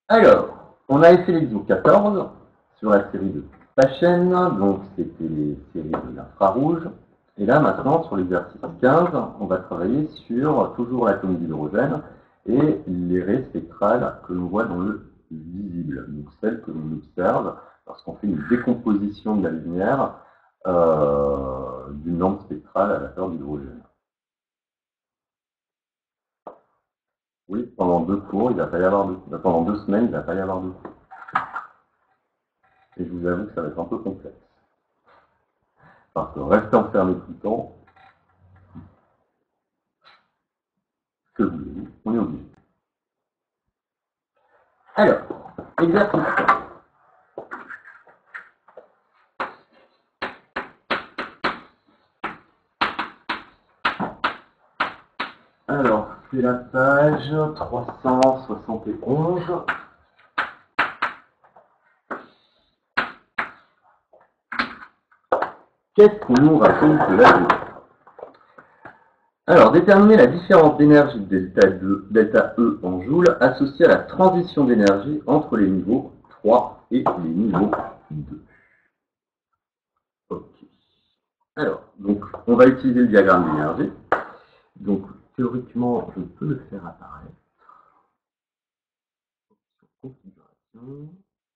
Alors, on avait fait l'exo 14 sur la série de Paschen, donc c'était les séries de l'infrarouge. Et là, maintenant, sur l'exercice 15, on va travailler sur toujours l'atome d'hydrogène et les raies spectrales que l'on voit dans le visible, donc celles que l'on observe lorsqu'on fait une décomposition de la lumière d'une lampe spectrale à vapeur d'hydrogène. Oui, pendant 2 cours, il va pas y avoir pendant 2 semaines, il ne va pas y avoir de cours. Et je vous avoue que ça va être un peu complexe. Parce que rester enfermé tout le temps, que voulez-vous, on est obligé. Alors, exercice 1. Alors, c'est la page 371. Qu'est-ce qu'on nous raconte de la vie? Alors, déterminer la différence d'énergie delta E en joules associée à la transition d'énergie entre les niveaux 3 et les niveaux 2. Ok. Alors, donc, on va utiliser le diagramme d'énergie. Donc, théoriquement, je peux le faire apparaître. Configuration.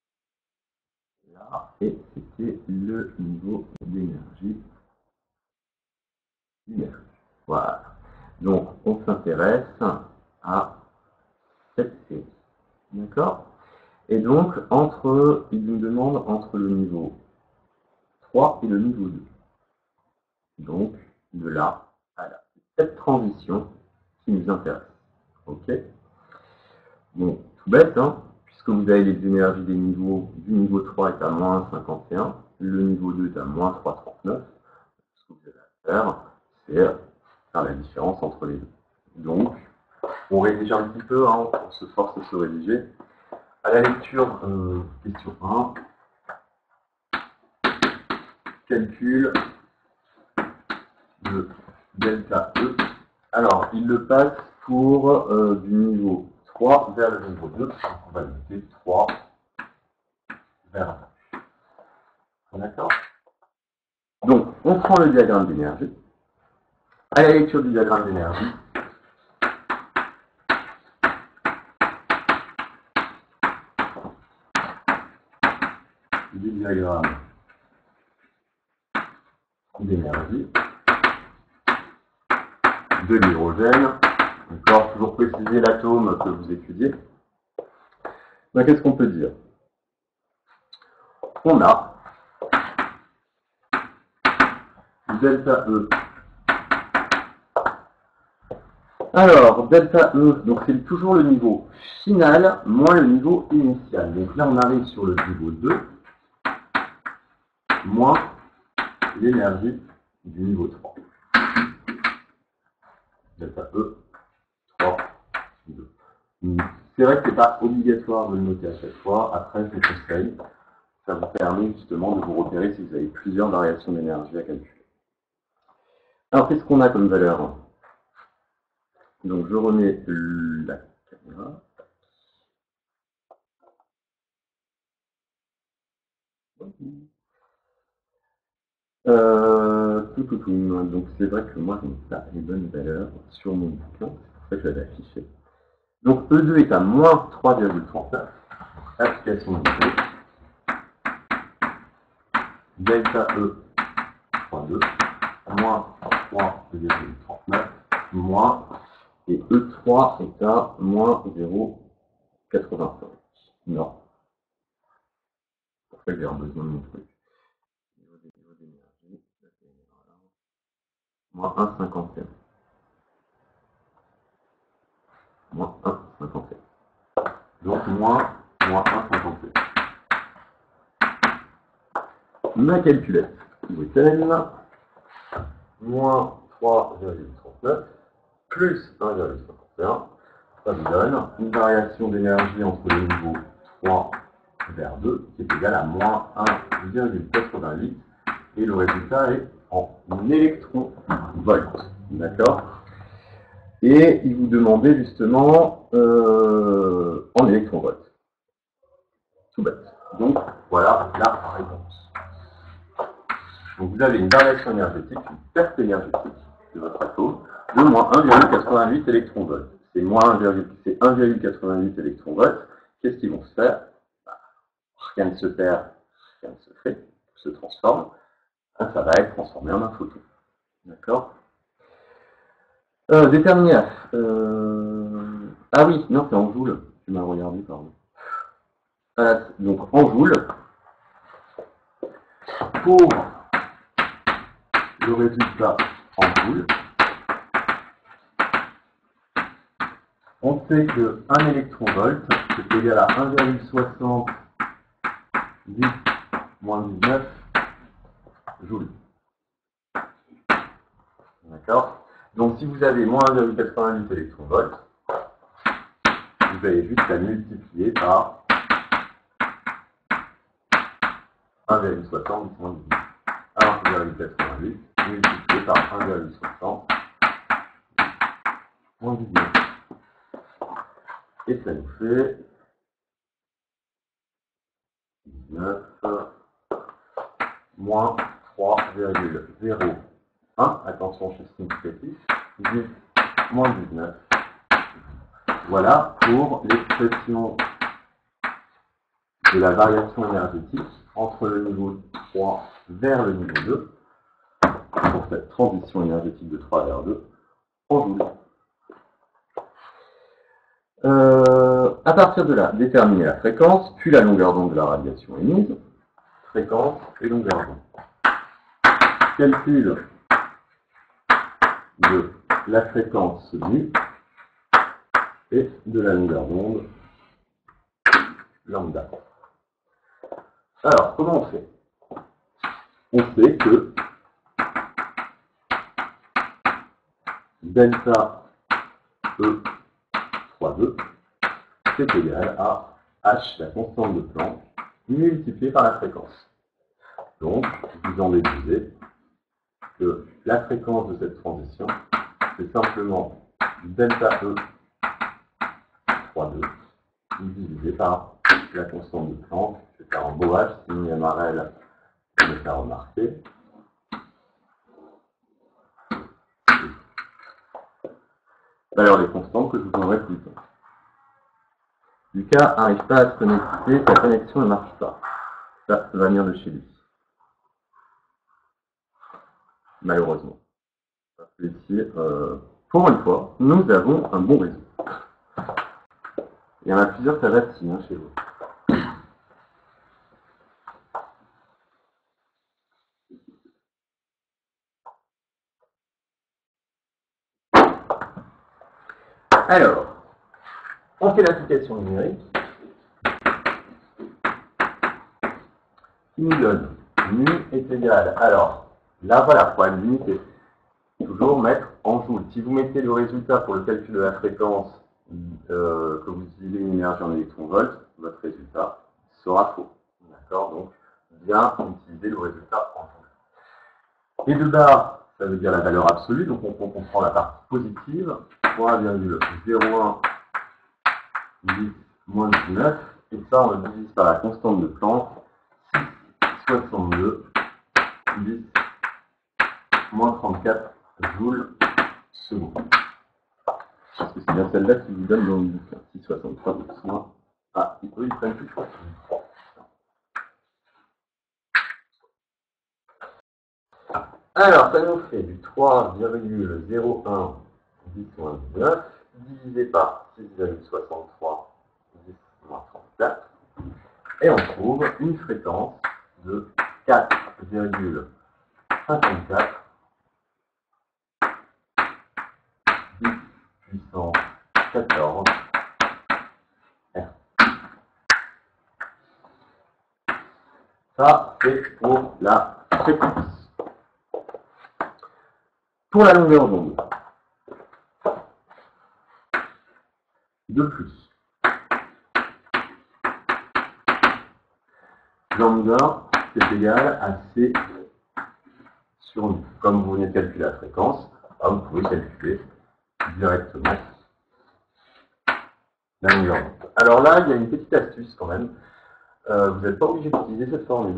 Là, et c'était le niveau d'énergie. Voilà. Donc, on s'intéresse à cette série. D'accord? Et donc, il nous demande entre le niveau 3 et le niveau 2. Donc, de là à là. C'est cette transition qui nous intéresse. Ok? Bon, tout bête, hein? Puisque vous avez les énergies des niveaux, du niveau 3 est à moins 51, le niveau 2 est à moins 339. Ce que vous avez à faire, c'est faire la différence entre les deux. Donc, on rédige un petit peu, hein, on se force à se rédiger. À la lecture, question 1, calcul de delta E. Alors, il le passe pour du niveau 3 vers le niveau 2. Donc, on va noter 3 vers 2. D'accord? Donc, on prend le diagramme d'énergie. À la lecture du diagramme d'énergie, du diagramme d'énergie de l'hydrogène, d'accord, toujours préciser l'atome que vous étudiez. Ben, qu'est-ce qu'on peut dire? On a delta E. Alors, delta E, donc c'est toujours le niveau final moins le niveau initial. Donc là, on arrive sur le niveau 2 moins l'énergie du niveau 3. Delta E, 3, 2. C'est vrai que ce n'est pas obligatoire de le noter à chaque fois. Après, je vous conseille. Ça vous permet justement de vous repérer si vous avez plusieurs variations d'énergie à calculer. Alors, qu'est-ce qu'on a comme valeur? Donc, je remets la caméra. Donc, c'est vrai que moi, je n'ai pas les bonnes valeurs sur mon bouquin. C'est pour ça que je l'avais affiché. Donc, E2 est à moins 3,39. Application de E. Delta E, 3,2. Moins 3,39. Moins. Et E3 est à moins 0,85. Non. C'est pour ça que j'ai besoin de mon truc. Niveau d'énergie, moins 1,51. Moins 1,51. Donc moins 1,51. Ma calculette est-elle moins 3,39 plus 1,51. Ça vous donne une variation d'énergie entre le niveau 3 vers 2 qui est égale à moins 1,88 et le résultat est en électron-volt. D'accord? Et il vous demandait justement en électron-volt. Tout bête. Donc, voilà la réponse. Donc, vous avez une variation énergétique, une perte énergétique de votre atome de moins 1,88 électronvolts. C'est 1,88 électronvolts. Qu'est-ce qu'ils vont se faire? Rien ne se perd, rien ne se fait, tout se transforme. Ça va être transformé en un photon. D'accord? Déterminer F. Ah oui, non, c'est en joules. Tu m'as regardé, pardon. Donc, en joules, pour le résultat en joules, on sait que 1 électronvolt, c'est égal à 1,60 10 moins 19 joules. D'accord? Donc, si vous avez moins 1,88 électronvolts, vous avez juste à multiplier par 1,60 10 moins 19. 1,88 multiplié par 1,60 moins 19. Et ça nous fait 19 moins 3,01. Attention, chiffre significatif. 10 moins 19. Voilà pour l'expression de la variation énergétique entre le niveau 3 vers le niveau 2, pour cette transition énergétique de 3 vers 2, en joules. À partir de là, déterminer la fréquence, puis la longueur d'onde de la radiation émise. Fréquence et longueur d'onde. Calcul de la fréquence nu et de la longueur d'onde lambda. Alors, comment on fait? On sait que delta E 3,2 c'est égal à H, la constante de Planck, multiplié par la fréquence. Donc, vous en déduisez que la fréquence de cette transition, c'est simplement delta E 3,2 divisé par la constante de Planck. Je vais faire un beau H, sinon il y a Marel qui me faire remarquer. Alors les constantes que je vous donnerai plus tard. Lucas n'arrive pas à se connecter, sa connexion ne marche pas. Ça va venir de chez lui. Malheureusement. Parce que ici, pour une fois, nous avons un bon réseau. Il y en a plusieurs, ça va chez vous. Alors, on fait l'application numérique qui nous donne mu est égal. Alors, là voilà, pour la limite, c'est toujours mettre en joules. Si vous mettez le résultat pour le calcul de la fréquence que vous utilisez une énergie en électronvolts, votre résultat sera faux. D'accord? Donc, bien utiliser le résultat en joules. Et de bas, ça veut dire la valeur absolue, donc on prend la partie positive, 3,01 10 moins 19, et ça on le divise par la constante de Planck, 6,62 10 moins 34 joules secondes. Parce que c'est bien celle-là qui vous donne dans le bouquin, 6,63 moins. Ah, oui, ils prennent plus, je crois. Alors, ça nous fait du 3,01 10 moins 19 divisé par 6,63 10 moins 34. Et on trouve une fréquence de 4,54 10 puissance 14 R. Ça, c'est pour la fréquence. Pour la longueur d'onde, de plus, lambda, c'est égal à C sur nu. Comme vous venez de calculer la fréquence, vous pouvez calculer directement la longueur d'onde. Alors là, il y a une petite astuce quand même. Vous n'êtes pas obligé d'utiliser cette formule.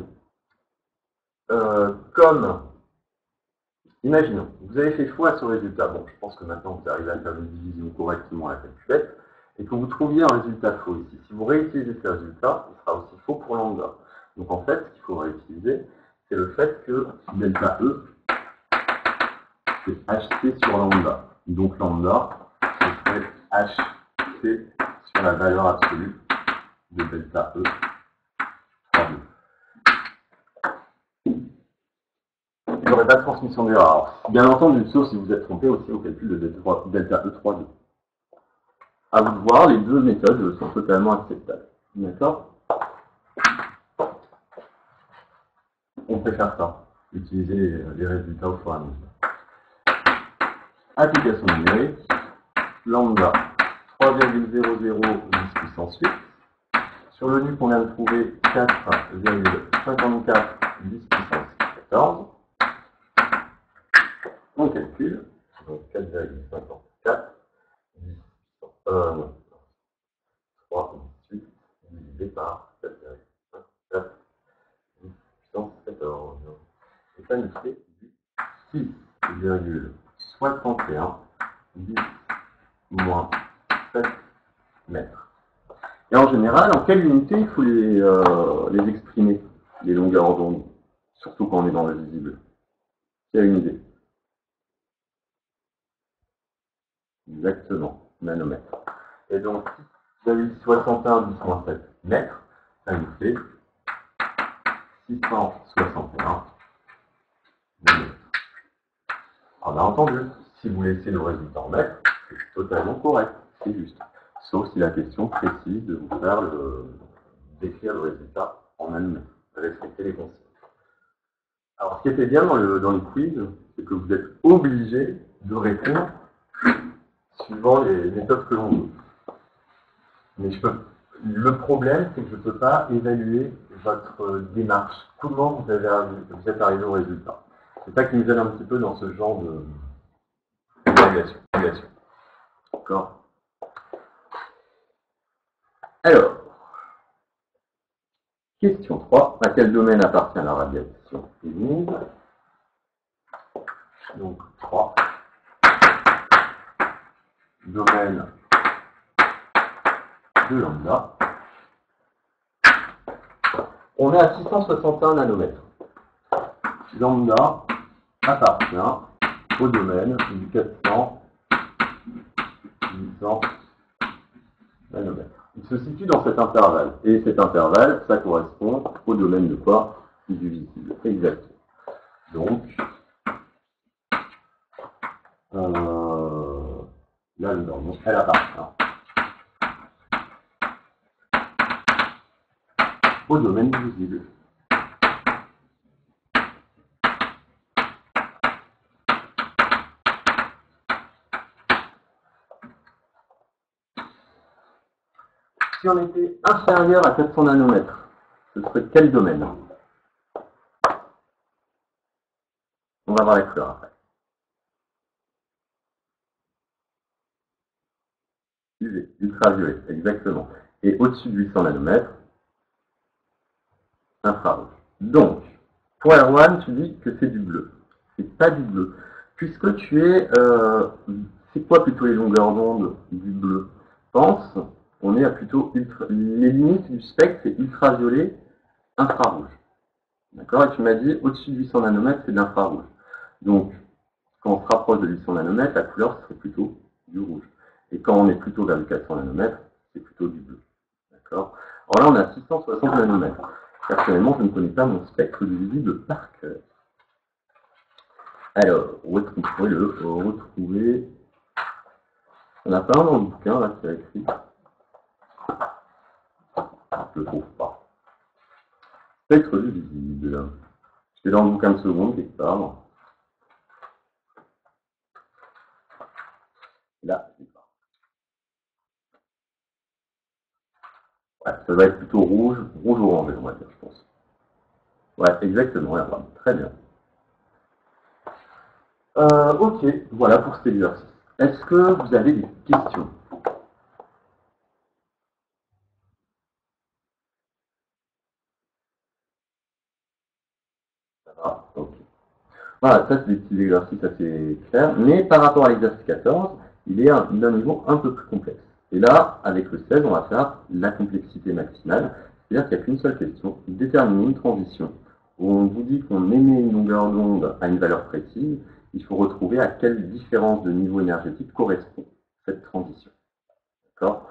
Comme, imaginons, vous avez fait fois ce résultat. Bon, je pense que maintenant vous arrivez à faire une division correctement à la calculette, et que vous trouviez un résultat faux ici. Si vous réutilisez ce résultat, il sera aussi faux pour lambda. Donc en fait, ce qu'il faudra utiliser, c'est le fait que delta E, c'est HC sur lambda. Donc lambda, ce serait HC sur la valeur absolue de delta E fois 2. Il n'y aurait pas de transmission d'erreur. Alors, bien entendu, sauf si vous êtes trompé aussi au calcul de delta E 3,2. À vous de voir, les deux méthodes sont totalement acceptables. D'accord? On peut faire ça. Utiliser les résultats au fur et à mesure. Application numérique. Lambda 3,00 10 puissance 8. Sur le nu qu'on vient de trouver, 4,54 10 puissance 14. On calcule. Donc 4,54 10 non. 3,8 divisé par 7,54 10 puissance 14. Et ça nous fait du 6,61 10 moins 7 mètres. Et en général, en quelle unité il faut les exprimer, les longueurs d'onde, surtout quand on est dans le visible? Qui a une idée? Exactement, nanomètres. Et donc, 6,61 10 moins 7 mètres, ça nous fait 661 nanomètres. Alors, bien entendu, si vous laissez le résultat en mètres, c'est totalement correct, c'est juste. Sauf si la question précise de vous faire d'écrire le résultat en nanomètres, respecter les consignes. Alors, ce qui était bien dans le quiz, c'est que vous êtes obligé de répondre suivant les méthodes que l'on veut. Mais le problème, c'est que je ne peux pas évaluer votre démarche. Comment vous êtes arrivé au résultat. C'est ça qui nous aide un petit peu dans ce genre d'évaluation. D'accord? Alors, question 3. À quel domaine appartient la radiation humide? Donc, 3. Domaine de lambda. On est à 661 nanomètres. Lambda appartient au domaine du 400 800 nanomètres. Il se situe dans cet intervalle. Et cet intervalle, ça correspond au domaine de quoi? Du visible. Exactement. Donc, là, elle appartient au domaine du visible. Si on était inférieur à 400 nanomètres, ce serait quel domaine? On va voir les couleurs après. UV, ultraviolet, exactement. Et au-dessus de 800 nanomètres, infrarouge. Donc, pour Erwan, tu dis que c'est du bleu. C'est pas du bleu. Puisque tu es... c'est quoi plutôt les longueurs d'onde du bleu? Pense, on est à plutôt les limites du spectre, c'est ultraviolet, infrarouge. D'accord? Et tu m'as dit, au-dessus de 800 nanomètres, c'est de l'infrarouge. Donc, quand on se rapproche de 800 nanomètres, la couleur serait plutôt du rouge. Et quand on est plutôt vers les 400 nanomètres, c'est plutôt du bleu. D'accord? Alors là, on a 660 nanomètres. Personnellement, je ne connais pas mon spectre du visible par cœur. Alors, retrouver. On n'a pas un dans le bouquin, là, qui a écrit. Je ne le trouve pas. Spectre du visible. C'est dans le bouquin de seconde, quelque part. Là, je ne sais pas. Ouais, ça va être plutôt rouge orangé, on va dire, je pense. Ouais, exactement, Erwan. Très bien. Ok, voilà pour cet exercice. Est-ce que vous avez des questions? Ah, ok. Voilà, ça c'est des petits exercices assez clairs, mais par rapport à l'exercice 14, il est d'un niveau un peu plus complexe. Et là, avec le 16, on va faire la complexité maximale, c'est-à-dire qu'il n'y a qu'une seule question, déterminer une transition, où on vous dit qu'on émet une longueur d'onde à une valeur précise, il faut retrouver à quelle différence de niveau énergétique correspond cette transition. D'accord?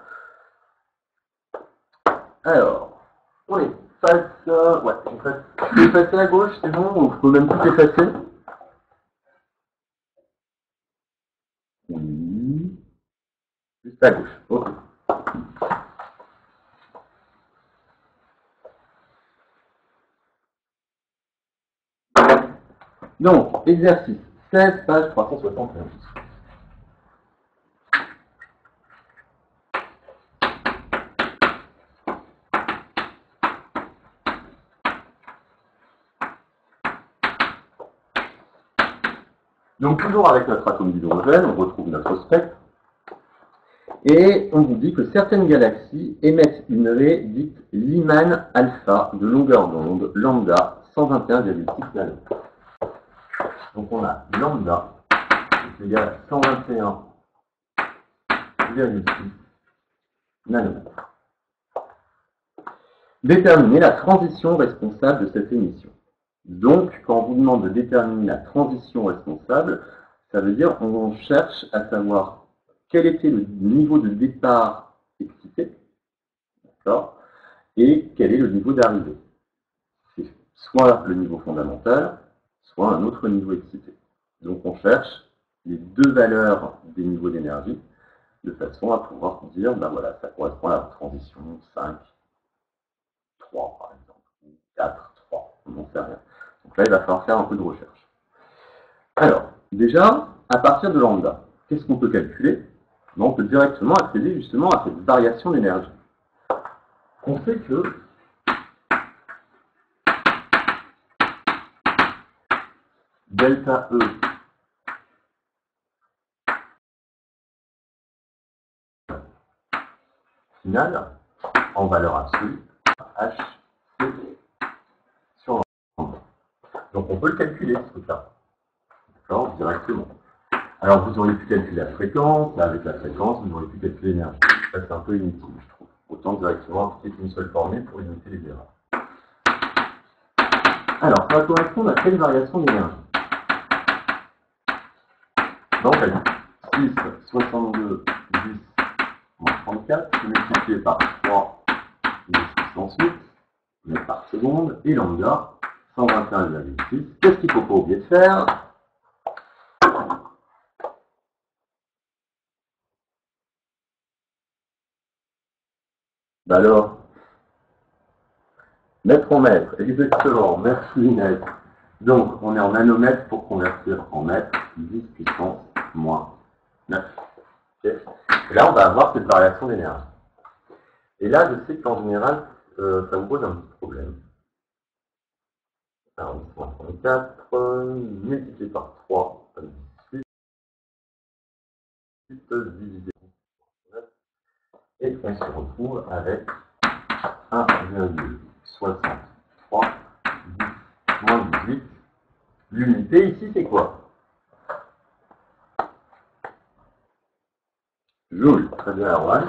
Alors, on est face, ouais, je peux effacer à gauche, c'est bon, on peut même tout effacer. Oui. Juste à gauche. Ok. Donc, exercice 16, page 371. Donc, toujours avec notre atome d'hydrogène, on retrouve notre spectre. Et on vous dit que certaines galaxies émettent une raie dite Lyman alpha de longueur d'onde lambda 121,6 nanomètres. Donc on a lambda qui est égal à 121,6 nanomètres. Déterminer la transition responsable de cette émission. Donc, quand on vous demande de déterminer la transition responsable, ça veut dire qu'on cherche à savoir quel était le niveau de départ excité, d'accord, et quel est le niveau d'arrivée. C'est soit le niveau fondamental, soit un autre niveau excité. Donc on cherche les deux valeurs des niveaux d'énergie de façon à pouvoir dire, ben voilà, ça correspond à la transition 5, 3 par exemple, ou 4, 3, on n'en sait rien. Donc là, il va falloir faire un peu de recherche. Alors, déjà, à partir de lambda, qu'est-ce qu'on peut calculer? On peut directement accéder justement à cette variation d'énergie. On sait que delta E finale, en valeur absolue, H sur lambda. Donc on peut le calculer, ce truc-là. D'accord, directement. Alors vous auriez pu calculer la fréquence, là avec la fréquence, vous auriez pu calculer l'énergie. Ça c'est un peu inutile, je trouve. Autant directement appliquer une seule formule pour limiter les erreurs. Alors, ça va correspondre à quelle variation d'énergie? Donc, elle dit 6, 62, 10, moins 34, multiplié par 3, 10 puissance 8, mètres par seconde, et lambda, 121,6. Qu'est-ce qu'il ne faut pas oublier de faire? Bah alors, mètre en mètre, exactement, merci Inès. Donc, on est en nanomètres pour convertir en mètres, 10 puissance moins 9. Okay. Et là, on va avoir cette variation d'énergie. Et là, je sais qu'en général, ça vous pose un petit problème. Alors, 10 moins 34, multiplié par 3, 18, divisé par 9, et on se retrouve avec 1,63, 10 moins 18. L'unité ici, c'est quoi? Joule. Très bien, Erwan.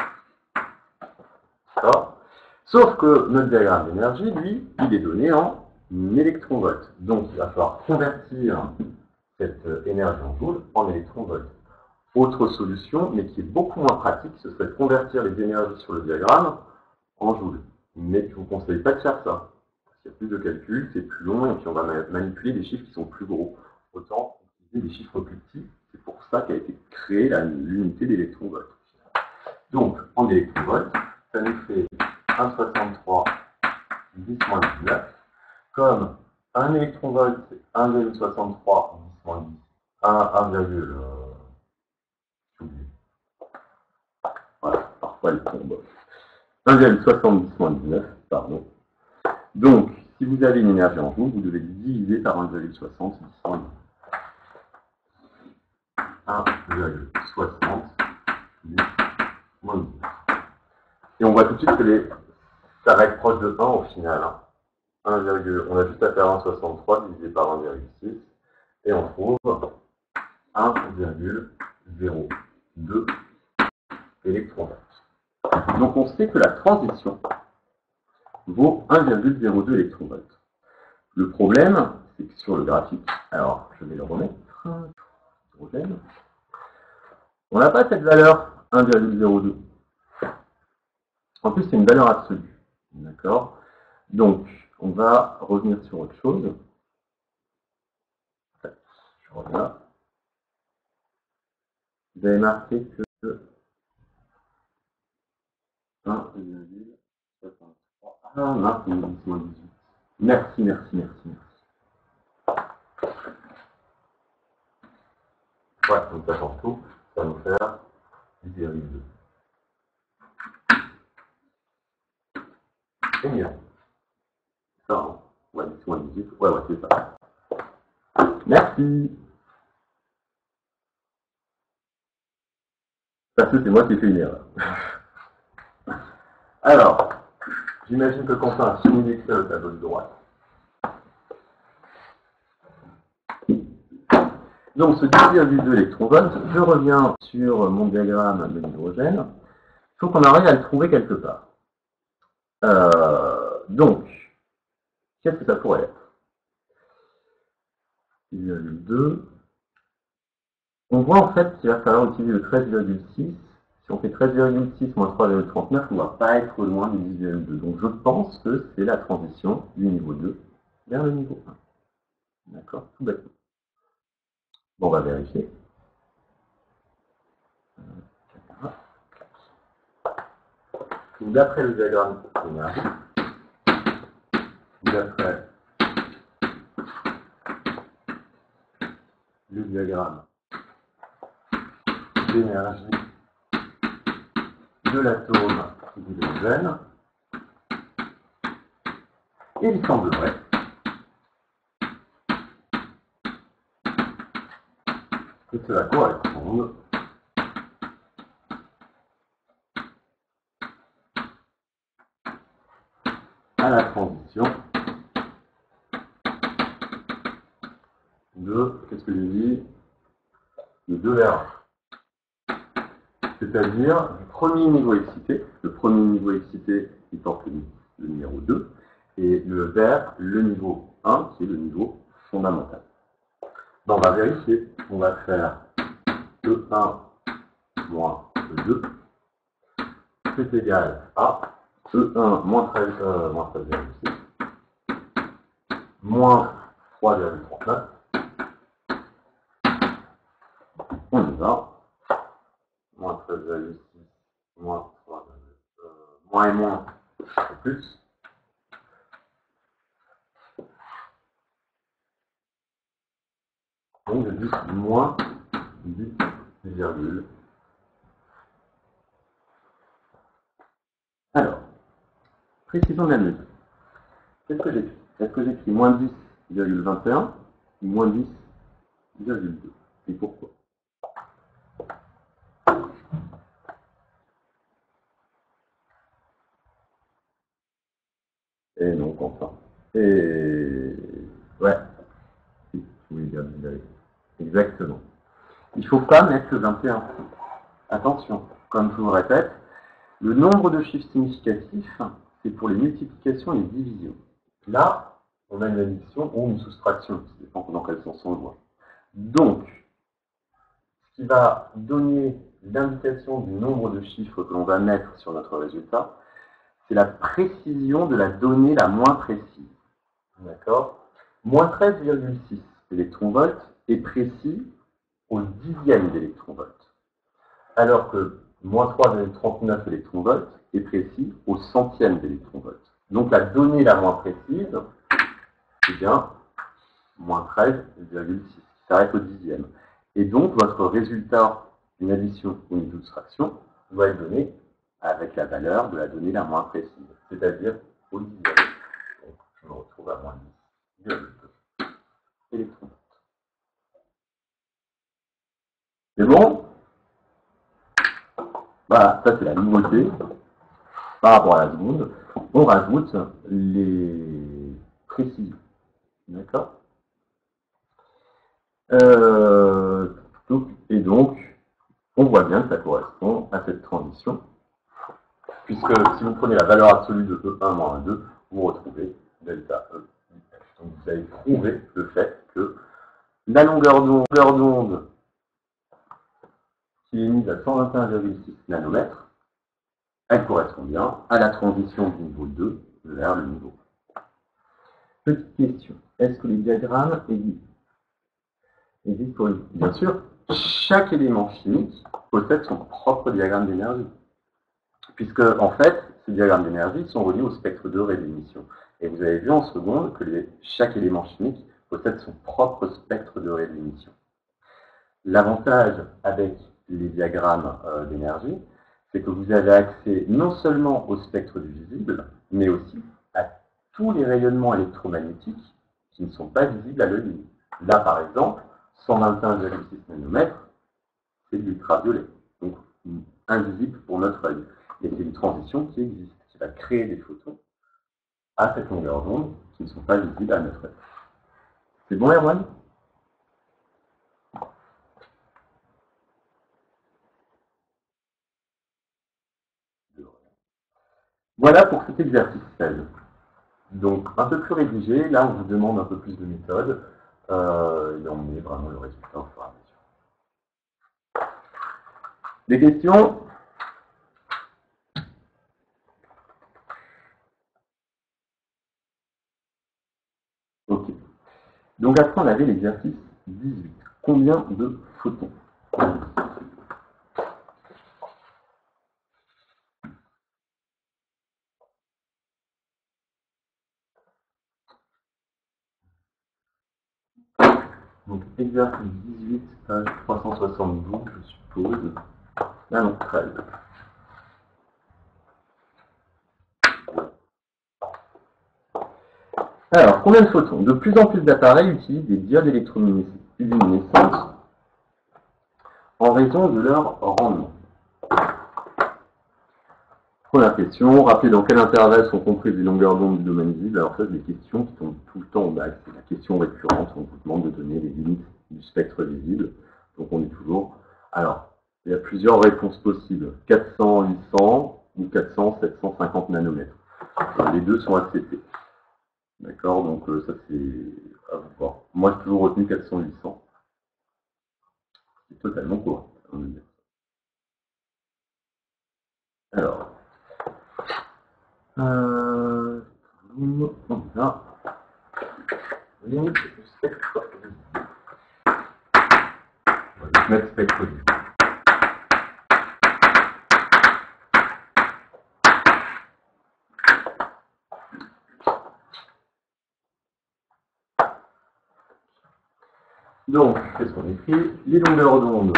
D'accord. Sauf que notre diagramme d'énergie, lui, il est donné en électronvolts. Donc, il va falloir convertir cette énergie en joules en électronvolts. Autre solution, mais qui est beaucoup moins pratique, ce serait de convertir les énergies sur le diagramme en joules. Mais je ne vous conseille pas de faire ça. Il y a plus de calculs, c'est plus long, et puis on va manipuler des chiffres qui sont plus gros. Autant utiliser des chiffres plus petits. C'est pour ça qu'a été créée l'unité d'électronvolts. Donc, en électronvolts, ça nous fait 1,63, 10 moins 19, comme un électronvolt, c'est 1,63, 10 moins 10, 1, voilà, parfois elle tombe. 1,70 moins 19, pardon. Donc, si vous avez une énergie en joule, vous devez diviser par 1,60, 10 moins 10. 1,60, 10 moins 10. Et on voit tout de suite que ça va être proche de 1 au final. Hein. On a juste à faire 1,63 divisé par 1,6 et on trouve 1,02 électronvolts. Donc on sait que la transition vaut 1,02 électronvolts. Le problème, c'est que sur le graphique, alors je vais le remettre, on n'a pas cette valeur 1,02. En plus, c'est une valeur absolue. D'accord? Donc, on va revenir sur autre chose. Je reviens. Vous avez marqué que 1,63. Ah, mince, c'est moins 18. Merci. Ouais, donc ça change tout. Ça va nous faire 10,2. Génial. Ça, hein. Ouais, 10 moins 18. Ouais, c'est ça. Merci. Parce que c'est moi qui ai fait une erreur. Alors, j'imagine que Quentin a fini d'écrire le tableau de droite. Donc, ce 10,2 électronvolts, je reviens sur mon diagramme de l'hydrogène. Il faut qu'on arrive à le trouver quelque part. Donc, qu'est-ce que ça pourrait être? 10,2. On voit en fait qu'il va falloir utiliser le 13,6. Si on fait 13,6 moins 3,39, on ne va pas être loin du 10,2. Donc je pense que c'est la transition du niveau 2 vers le niveau 1. D'accord? Tout bêtement. Bon, on va vérifier. D'après le diagramme d'énergie, d'après le diagramme d'énergie de l'atome d'hydrogène, il semblerait que cela corresponde à la transition de, qu'est-ce que j'ai dit, de 2 vers 1. C'est-à-dire du premier niveau excité. Le premier niveau excité, il porte le numéro 2, et vers le niveau 1, qui est le niveau fondamental. Donc on va vérifier. On va faire E1 moins E2, c'est égal à E1 moins 13,6 moins 3,39. On y va. Moins 13,6 moins 3, moins et moins, c'est plus. Donc je dis moins 10,. Alors, précision de la mesure. Qu'est-ce que j'écris? Est-ce que j'écris moins 10,21 ou moins 10,2? Et pourquoi? Et non, enfin. Et ouais, si, oui, bien, exactement. Il ne faut pas mettre le 21. Attention, comme je vous le répète, le nombre de chiffres significatifs, c'est pour les multiplications et les divisions. Là, on a une addition ou une soustraction, ça dépend dans quel sens on le voit. Donc, ce qui va donner l'indication du nombre de chiffres que l'on va mettre sur notre résultat, c'est la précision de la donnée la moins précise. D'accord? Moins 13,6 électronvolts est précis au dixième d'électronvolts, alors que moins 3,39 électronvolts est précis au centième d'électronvolts. Donc la donnée la moins précise, c'est bien moins 13,6, qui s'arrête au dixième. Et donc votre résultat, une addition ou une soustraction, doit être donné avec la valeur de la donnée la moins précise, c'est-à-dire au dixième. Donc je me retrouve à moins 10,2 électronvolts. C'est bon? Voilà, ça c'est la nouveauté. Par rapport à la seconde, on rajoute les précision. D'accord. Et donc, on voit bien que ça correspond à cette transition, puisque si vous prenez la valeur absolue de E1 moins E2, vous retrouvez delta E. Donc vous avez prouvé le fait que la longueur d'onde qui est mise à 121,6 nanomètres, elle correspond bien à la transition du niveau 2 vers le niveau 1. Petite question, est-ce que les diagrammes existent pour une... Bien sûr, chaque élément chimique possède son propre diagramme d'énergie, puisque en fait, ces diagrammes d'énergie sont reliés au spectre de d'émission. Et vous avez vu en seconde que chaque élément chimique possède son propre spectre de d'émission. L'avantage avec les diagrammes d'énergie, c'est que vous avez accès non seulement au spectre du visible, mais aussi à tous les rayonnements électromagnétiques qui ne sont pas visibles à l'œil nu. Là, par exemple, 121,6 nanomètres, c'est de l'ultraviolet, donc invisible pour notre œil. Et c'est une transition qui existe, qui va créer des photons à cette longueur d'onde qui ne sont pas visibles à notre œil. C'est bon, Erwan? Voilà pour cet exercice 16. Donc, un peu plus rédigé, là on vous demande un peu plus de méthode, et on met vraiment le résultat au fur et à mesure. Des questions? Ok. Donc après on avait l'exercice 18. Combien de photons? Donc exercice 18, page 372, je suppose. Ah non, 13. Alors, combien de photons? De plus en plus d'appareils utilisent des diodes électroluminescentes en raison de leur rendement. Première question, rappelez dans quel intervalle sont comprises les longueurs d'onde du domaine visible. Alors ça, c'est des questions qui tombent tout le temps au bac. C'est la question récurrente, on vous demande de donner les limites du spectre visible. Donc on est toujours... Alors, il y a plusieurs réponses possibles. 400, 800 ou 400, 750 nanomètres. Les deux sont acceptés. D'accord, donc ça c'est à vous voir. Moi j'ai toujours retenu 400, 800. C'est totalement correct. Alors, on a limite du spectre. On va mettre spectre. Donc, qu'est-ce qu'on écrit? Les longueurs d'onde.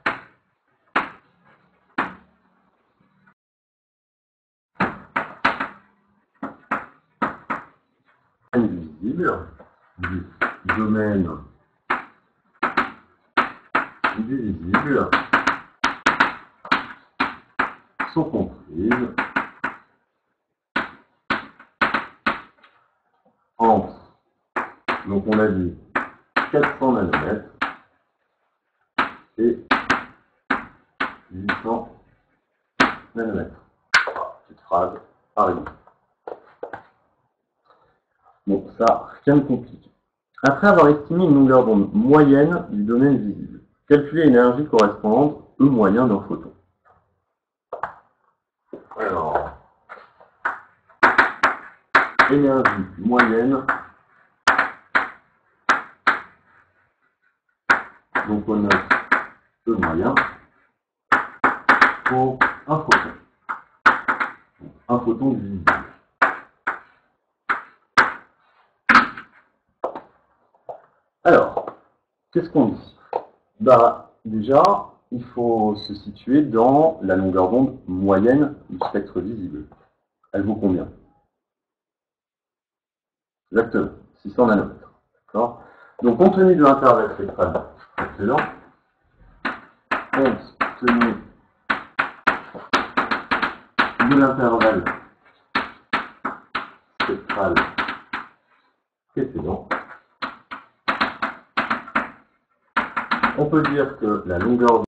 Visible du domaine du visible sont comprises entre, donc on a dit 400 nanomètres et 800 nanomètres. Petite phrase pareille. Bon, ça, rien de compliqué. Après avoir estimé une longueur d'onde moyenne du domaine visible, calculez l'énergie correspondante E moyen d'un photon. Alors, énergie moyenne, donc on note E moyen pour un photon. Un photon visible. Alors, qu'est-ce qu'on dit? Bah, déjà, il faut se situer dans la longueur d'onde moyenne du spectre visible. Elle vaut combien? Exactement, 600 nanomètres. D'accord? Donc, compte tenu de l'intervalle spectral précédent, compte tenu de l'intervalle spectral précédent, on peut dire que la longueur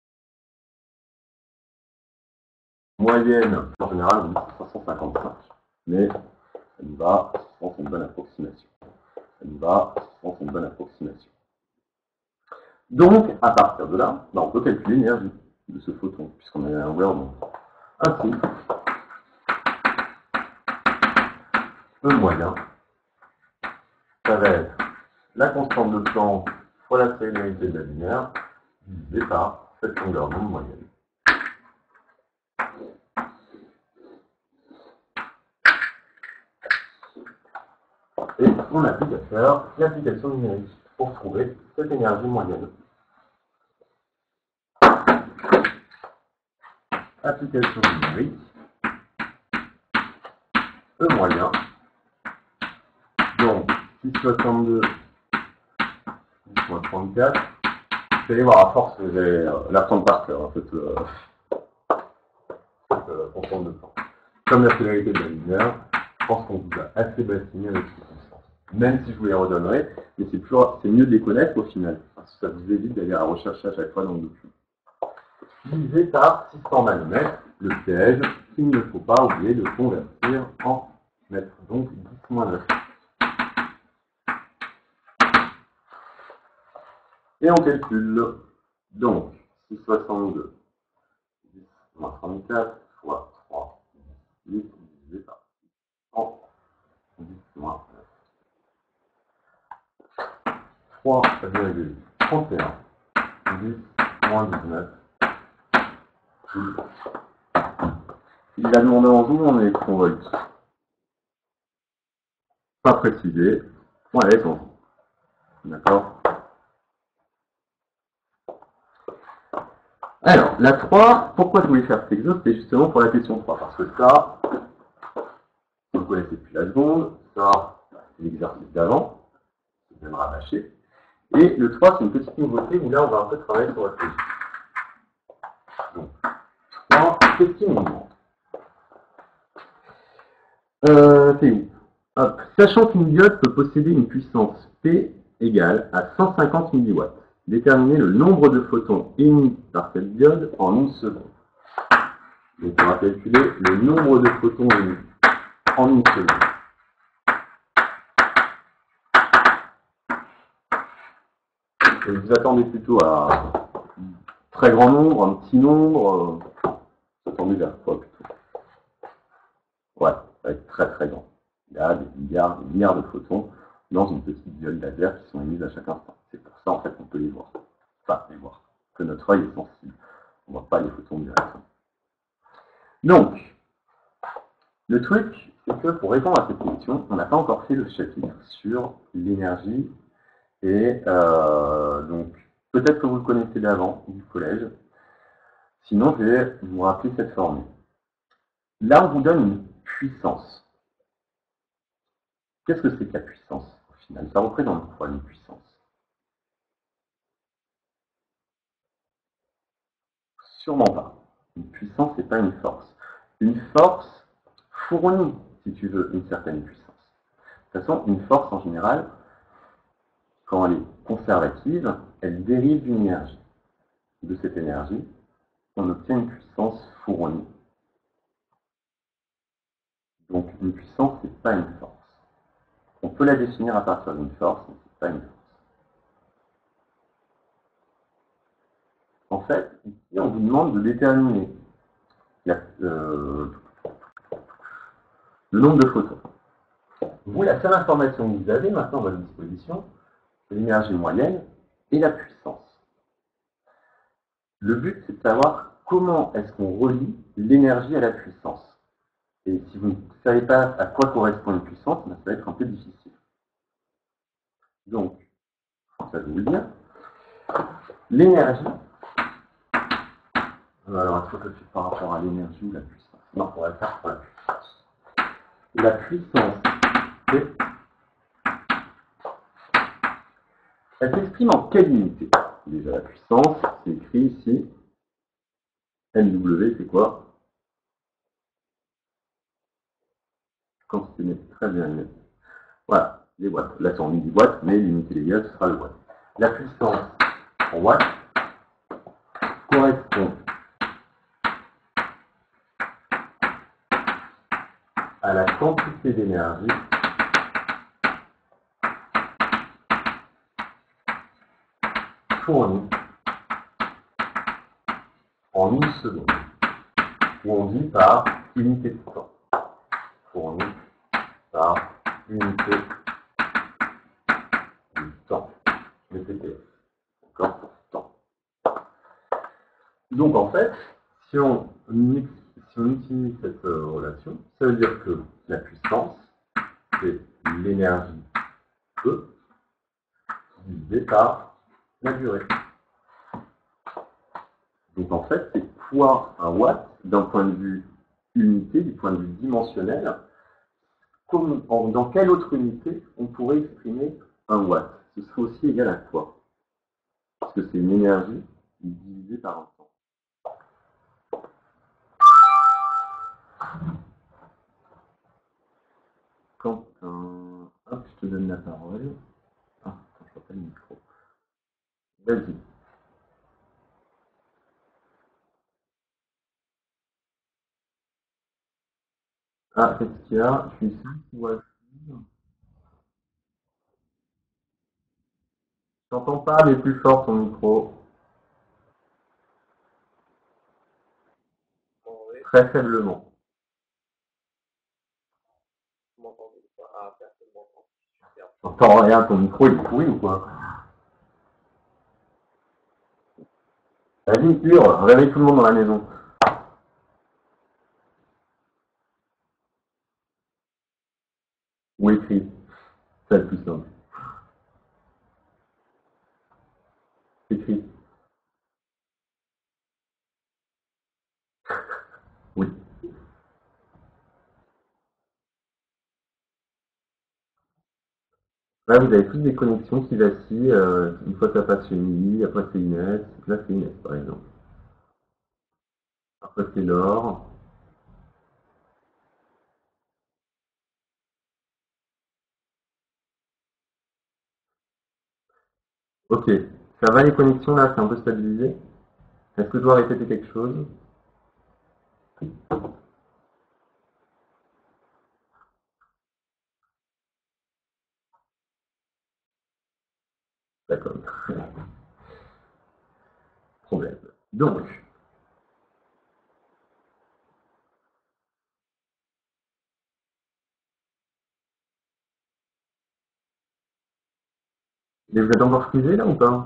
moyenne, en général, on dit 555, mais ça nous va, 600 c'est une bonne approximation. Ça nous va, 600 c'est une bonne approximation. Donc, à partir de là, on peut calculer l'énergie de ce photon, puisqu'on a la longueur d'onde. Ainsi, E moyen, ça va être la constante de temps fois la célérité de la lumière, divisé par cette longueur d'onde moyenne. Et on n'a plus qu'à faire l'application numérique pour trouver cette énergie moyenne. Application numérique, E moyen, donc 662 34, vous allez voir, à force, vous allez l'apprendre par cœur, cette constante de temps. Comme la célérité de la lumière, je pense qu'on vous a assez bassiné avec ces constantes. Même si je vous les redonnerai, mais c'est mieux de les connaître au final, parce que ça vous évite d'aller à rechercher à chaque fois dans le document. Divisé par 600 nanomètres, le piège qu'il ne faut pas oublier de convertir en mètres, donc 10-9. Et on calcule, donc 662, 10 moins 34, fois 3, 8, divisé par 100, 10 moins 9. 3,31, 10 moins 19. Il a demandé en joule, on est en volts. Pas précisé, on va être en joule. D'accord? Alors, la 3, pourquoi je voulais faire cet exo? C'était justement pour la question 3, parce que ça, vous le connaissez depuis la seconde, ça, c'est l'exercice d'avant, c'est même rabâché. Et le 3, c'est une petite nouveauté où là, on va un peu travailler sur la logique. Donc, 3, qu'est-ce qu'il nous demande? C'est où? Hop. Sachant qu'une diode peut posséder une puissance P égale à 150 mW, déterminer le nombre de photons émis par cette diode en une seconde. Donc, on va calculer le nombre de photons émis en une seconde. Et vous attendez plutôt à un très grand nombre, un petit nombre, vous attendez vers quoi plutôt? Ouais, ça va être très très grand. Il y a des milliards de photons dans une petite diode laser qui sont émises à chaque instant. C'est pour ça en fait qu'on peut les voir. Enfin, les voir. Que notre œil est sensible. On ne voit pas les photons directement. Donc, le truc, c'est que pour répondre à cette question, on n'a pas encore fait le chapitre sur l'énergie. Et donc, peut-être que vous le connaissez d'avant, du collège. Sinon, je vais vous rappeler cette formule. Là, on vous donne une puissance. Qu'est-ce que c'est que la puissance, au final? Ça représente quoi, une puissance? Sûrement pas. Une puissance, c'est pas une force. Une force fournit, si tu veux, une certaine puissance. De toute façon, une force, en général, quand elle est conservative, elle dérive d'une énergie. De cette énergie, on obtient une puissance fournie. Donc, une puissance, c'est pas une force. On peut la définir à partir d'une force, mais c'est pas une force. En fait, ici, on vous demande de déterminer le nombre de photons. Vous, la seule information que vous avez maintenant à votre disposition, c'est l'énergie moyenne et la puissance. Le but, c'est de savoir comment est-ce qu'on relie l'énergie à la puissance. Et si vous ne savez pas à quoi correspond une puissance, ça va être un peu difficile. Donc, ça je vais vous le dire. L'énergie, alors est-ce que je fais par rapport à l'énergie ou la puissance? Non, on va le faire pour la puissance. La puissance, elle s'exprime en quelle unité? Déjà, la puissance, c'est écrit ici. MW, c'est quoi? Quand c'est très bien. Voilà. les watts. Là, c'est en milliwatts, mais l'unité légale, ce sera le watt. La puissance en watts correspond à la quantité d'énergie fournie en une seconde, ou on dit par unité de temps. Fournie par unité de temps, le TTS. D'accord, pour temps. Donc en fait, si on utilise cette relation, ça veut dire que la puissance, c'est l'énergie E divisé par la durée. Donc en fait, c'est fois un watt d'un point de vue unité, du point de vue dimensionnel. Dans quelle autre unité on pourrait exprimer un watt? Ce serait aussi égal à quoi? Parce que c'est une énergie divisée par un temps. Quentin, hop, je te donne la parole. Ah, attends, je vois pas le micro. Vas-y. Ah, qu'est-ce qu'il y a? Je suis seul ou à suivre? Je t'entends pas, mais plus fort ton micro. Très faiblement. J'entends rien, ton micro il est pourri ou quoi? Vas-y, hurle, réveille tout le monde dans la maison. Ou écris. C'est le plus simple. Écris. Oui. Là, vous avez tous des connexions qui vacillent. Une fois, ça passe chez Mili, après c'est Inès. Là, c'est Inès, par exemple. Après, c'est Laure. Ok. Ça va les connexions là? C'est un peu stabilisé? Est-ce que je dois répéter quelque chose? D'accord. Problème. Donc, mais vous êtes encore frisé là ou pas?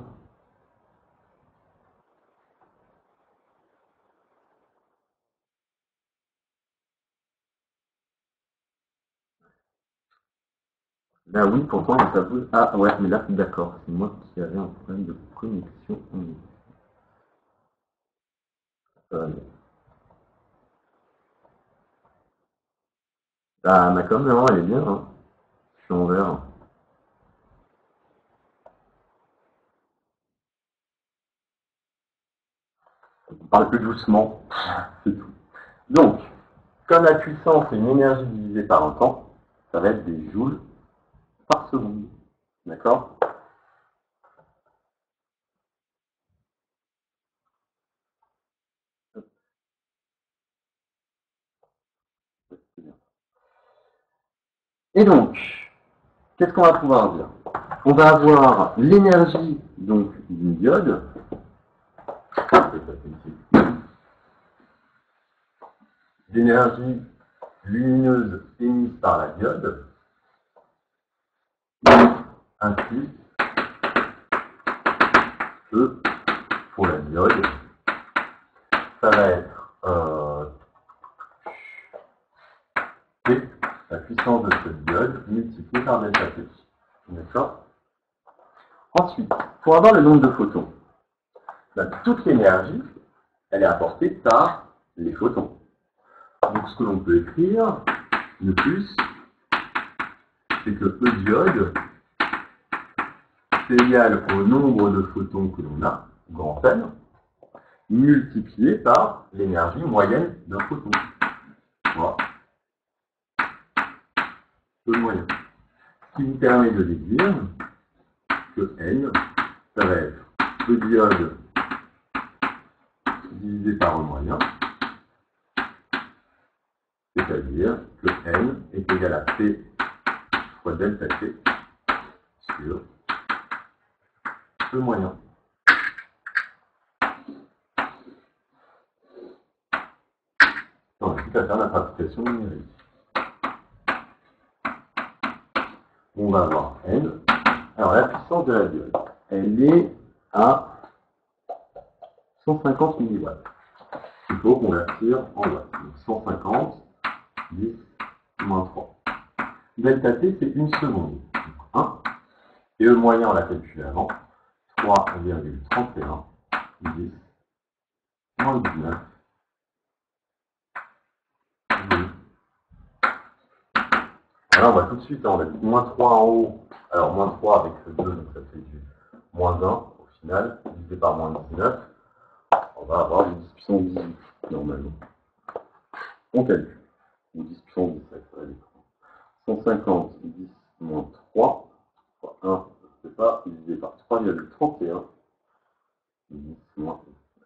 Là, oui, pourtant, ça bouge. Ah, ouais, mais là, d'accord. C'est moi qui avais un problème de connexion. Ça va aller. Ah, ma com, non, elle est bien, hein. Je suis en vert. On parle plus doucement. C'est tout. Donc, comme la puissance est une énergie divisée par un temps, ça va être des joules par seconde. D'accord? Et donc, qu'est-ce qu'on va pouvoir dire? On va avoir l'énergie donc d'une diode, l'énergie lumineuse émise par la diode, ainsi que pour la diode, ça va être T, la puissance de cette diode, multipliée par delta T. D'accord? Ensuite, pour avoir le nombre de photons, toute l'énergie, elle est apportée par les photons. Donc ce que l'on peut écrire, le plus, c'est que E diode, c'est égal au nombre de photons que l'on a, grand N, multiplié par l'énergie moyenne d'un photon. Voilà. E moyen. Ce qui vous permet de déduire que N, ça va être le diode divisé par E moyen, c'est-à-dire que N est égal à P fois delta T sur E moyen. On va tout à faire notre application numérique. On va avoir N. Alors la puissance de la diode, elle est à 150 milliwatts. Il faut convertir en watts. Donc 150, 10, moins 3. Delta T, c'est une seconde. Donc 1. Et le moyen, on l'a calculé avant. 3,31, 10, moins 19. Alors on va tout de suite, on va dire moins 3 en haut. Alors moins 3 avec le 2, donc ça fait du moins 1 au final, divisé par moins 19. On va avoir du 10 puissance 18 normalement. On calcule. Ou 10 puissance 17, ça va aller. 150, 10 moins 3, fois 1, je ne sais pas, divisé par 3,31, 10 moins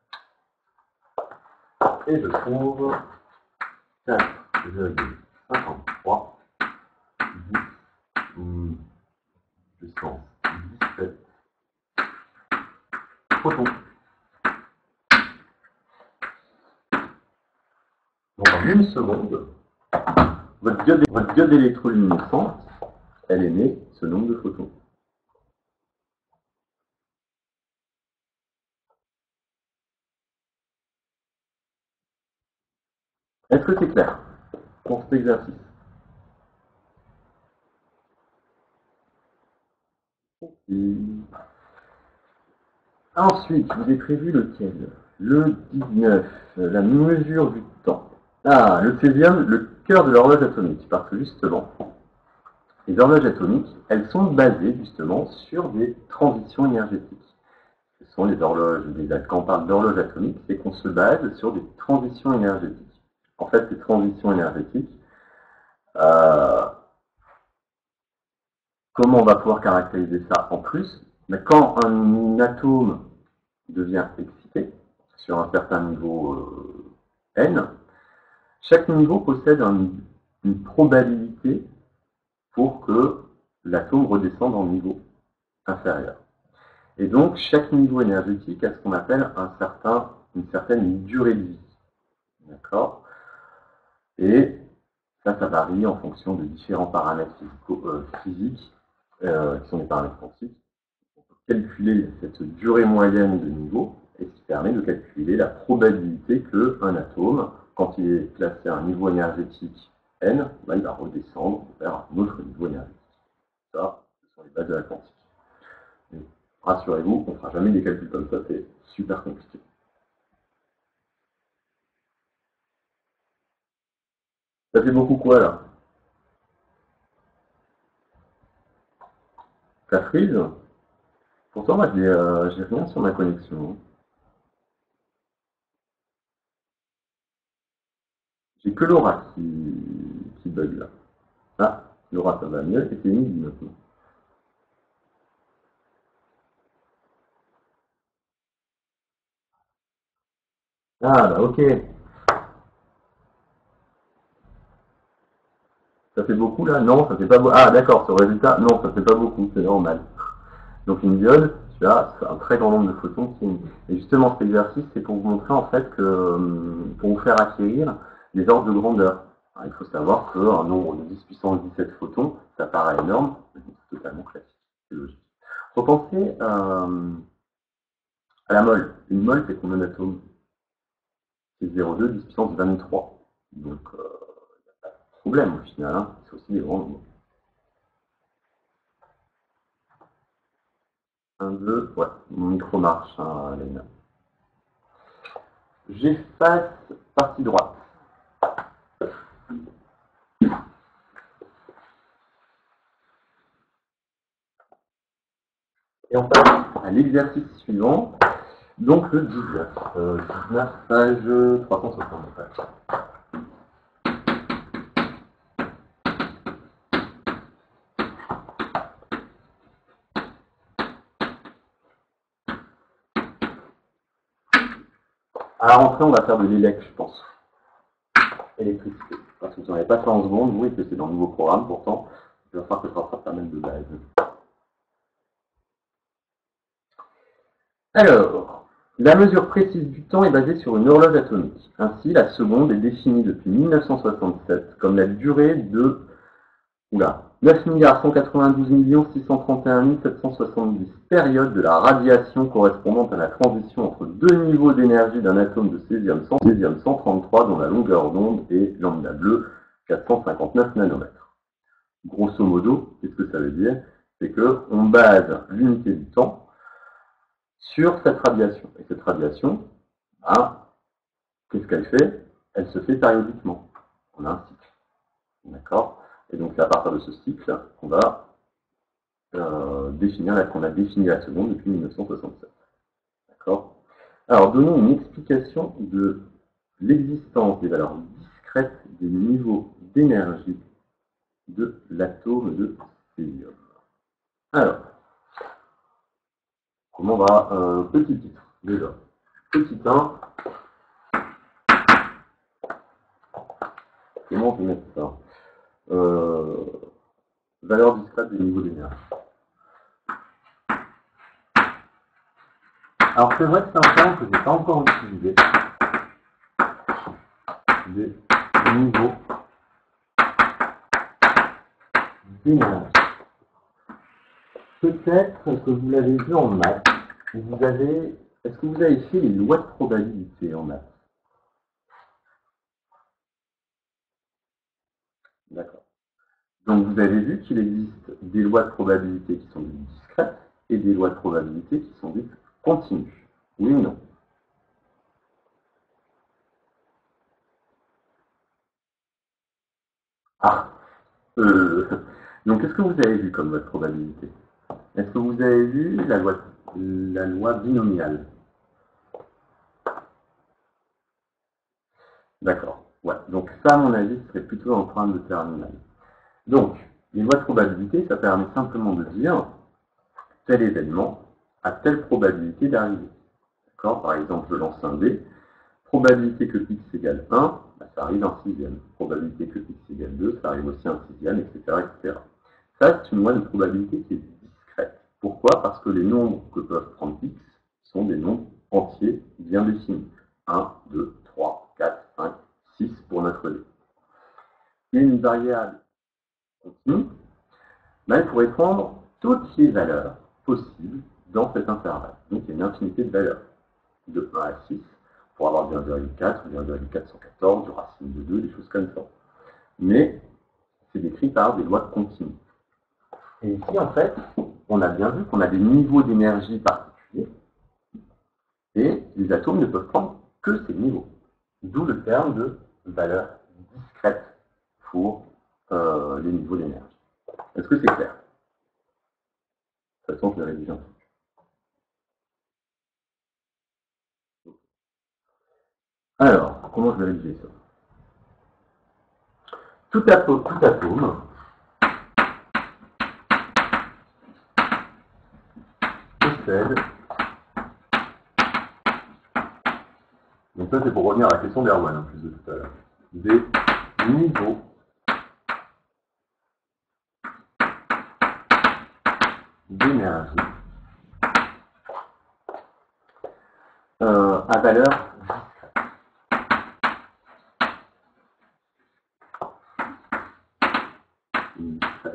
1. Et je trouve 4,53, 10, puissance 17, photons. Donc en une seconde, votre diode électroluminescente, elle émet ce nombre de photons. Est-ce que c'est clair pour cet exercice? Et ensuite, je vous ai prévu lequel? Le 19, la mesure du temps. Ah, le césium, le cœur de l'horloge atomique, parce que justement, les horloges atomiques, elles sont basées justement sur des transitions énergétiques. Ce sont les horloges, quand on parle d'horloge atomique, c'est qu'on se base sur des transitions énergétiques. En fait, ces transitions énergétiques, comment on va pouvoir caractériser ça en plus? Mais quand un atome devient excité sur un certain niveau n, chaque niveau possède une probabilité pour que l'atome redescende en niveau inférieur. Et donc, chaque niveau énergétique a ce qu'on appelle une certaine durée de vie. D'accord? Et ça varie en fonction de différents paramètres physiques, qui sont des paramètres quantiques. On peut calculer cette durée moyenne de niveau, et ce qui permet de calculer la probabilité qu'un atome, quand il est placé à un niveau énergétique n, il va redescendre vers un autre niveau énergétique. Ça, ce sont les bases de la quantique. Mais rassurez-vous, on ne fera jamais des calculs comme ça, c'est super compliqué. Ça fait beaucoup quoi là? Ça frise? Pourtant, moi, j'ai rien sur ma connexion. J'ai que Laura qui bug là. Ah, Laura, ça va mieux, et c'est midi maintenant. Ah, bah ok. Ça fait beaucoup là? Non, ça fait pas beaucoup. Ah, d'accord, ce résultat, non, ça fait pas beaucoup, c'est normal. Donc une diode, tu as un très grand nombre de photons qui émettent. Et justement, cet exercice, c'est pour vous montrer en fait que, pour vous faire acquérir les ordres de grandeur. Alors, il faut savoir qu'un nombre de 10 puissance 17 photons, ça paraît énorme, mais c'est totalement classique, c'est logique. Repensez à la mole. Une mole, c'est combien d'atomes? C'est 0,2 10 puissance 23. Donc, problème au final, hein. C'est aussi des grands nombres. 1, 2, ouais, mon micro marche, hein, Léna. J'efface partie droite. Et on passe à l'exercice suivant, donc le 19. 19, page 360. À la rentrée, on va faire de l'élec, je pense. Électricité. Parce que vous n'en avez pas fait en seconde, vous, et que c'est dans le nouveau programme, pourtant. Il va falloir que je rattrape pas mal de base. Alors, la mesure précise du temps est basée sur une horloge atomique. Ainsi, la seconde est définie depuis 1967 comme la durée de 9 192 631 770 périodes de la radiation correspondant à la transition entre deux niveaux d'énergie d'un atome de césium 133 dont la longueur d'onde est lambda bleu 459 nanomètres. Grosso modo, qu'est-ce que ça veut dire? C'est qu'on base l'unité du temps sur cette radiation. Et cette radiation, qu'est-ce qu'elle fait? Elle se fait périodiquement. On a un cycle. D'accord? Et donc c'est à partir de ce cycle qu'on va qu'on a défini la seconde depuis 1967. D'accord? Alors donnons une explication de l'existence des valeurs discrètes des niveaux d'énergie de l'atome de césium. Alors, comment on va petit titre, déjà. Petit 1, comment on peut mettre ça? Valeur discrète des niveaux d'énergie. Alors c'est vrai que c'est un terme que je n'ai pas encore utilisé. Des niveaux d'énergie. Peut-être que vous l'avez vu en maths. Est-ce que vous avez fait les lois de probabilité en maths? D'accord. Donc vous avez vu qu'il existe des lois de probabilité qui sont dites discrètes et des lois de probabilité qui sont dites continues. Oui ou non? Ah, donc qu'est-ce que vous avez vu comme loi de probabilité? Est-ce que vous avez vu la loi binomiale? D'accord. Ouais. Donc ça, à mon avis, ce serait plutôt en train de terminale. Donc, les lois de probabilité, ça permet simplement de dire tel événement a telle probabilité d'arriver. D'accord? Par exemple, je lance un dé. Probabilité que x égale 1, ça arrive un sixième. Probabilité que x égale 2, ça arrive aussi un sixième, etc., etc. Ça, c'est une loi de probabilité qui est discrète. Pourquoi? Parce que les nombres que peuvent prendre x sont des nombres entiers bien définis. 1, 2, 3, 4, 5, 6 pour notre dé. Une variable continue, elle pourrait prendre toutes les valeurs possibles dans cet intervalle. Donc il y a une infinité de valeurs, de 1 à 6, pour avoir du 1,4, du 1,414, du racine de 2, des choses comme ça. Mais c'est décrit par des lois continues. Et ici, en fait, on a bien vu qu'on a des niveaux d'énergie particuliers, et les atomes ne peuvent prendre que ces niveaux. D'où le terme de valeur discrète pour les niveaux d'énergie. Est-ce que c'est clair? De toute façon, je vais rédiger un truc. Alors, comment je vais rédiger ça? Tout atome possède. Donc ça, c'est pour revenir à la question d'Erwan, en plus de tout à l'heure. Des niveaux d'énergie à valeur discrète.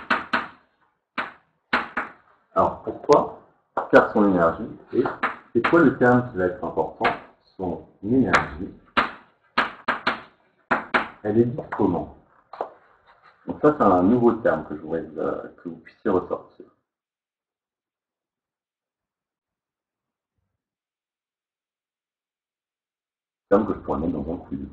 Alors pourquoi? Car son énergie, et c'est quoi le terme qui va être important? Son énergie, elle est dite comment? Donc ça, c'est un nouveau terme que je voudrais que vous puissiez ressortir. Terme que je pourrais mettre dans un quiz.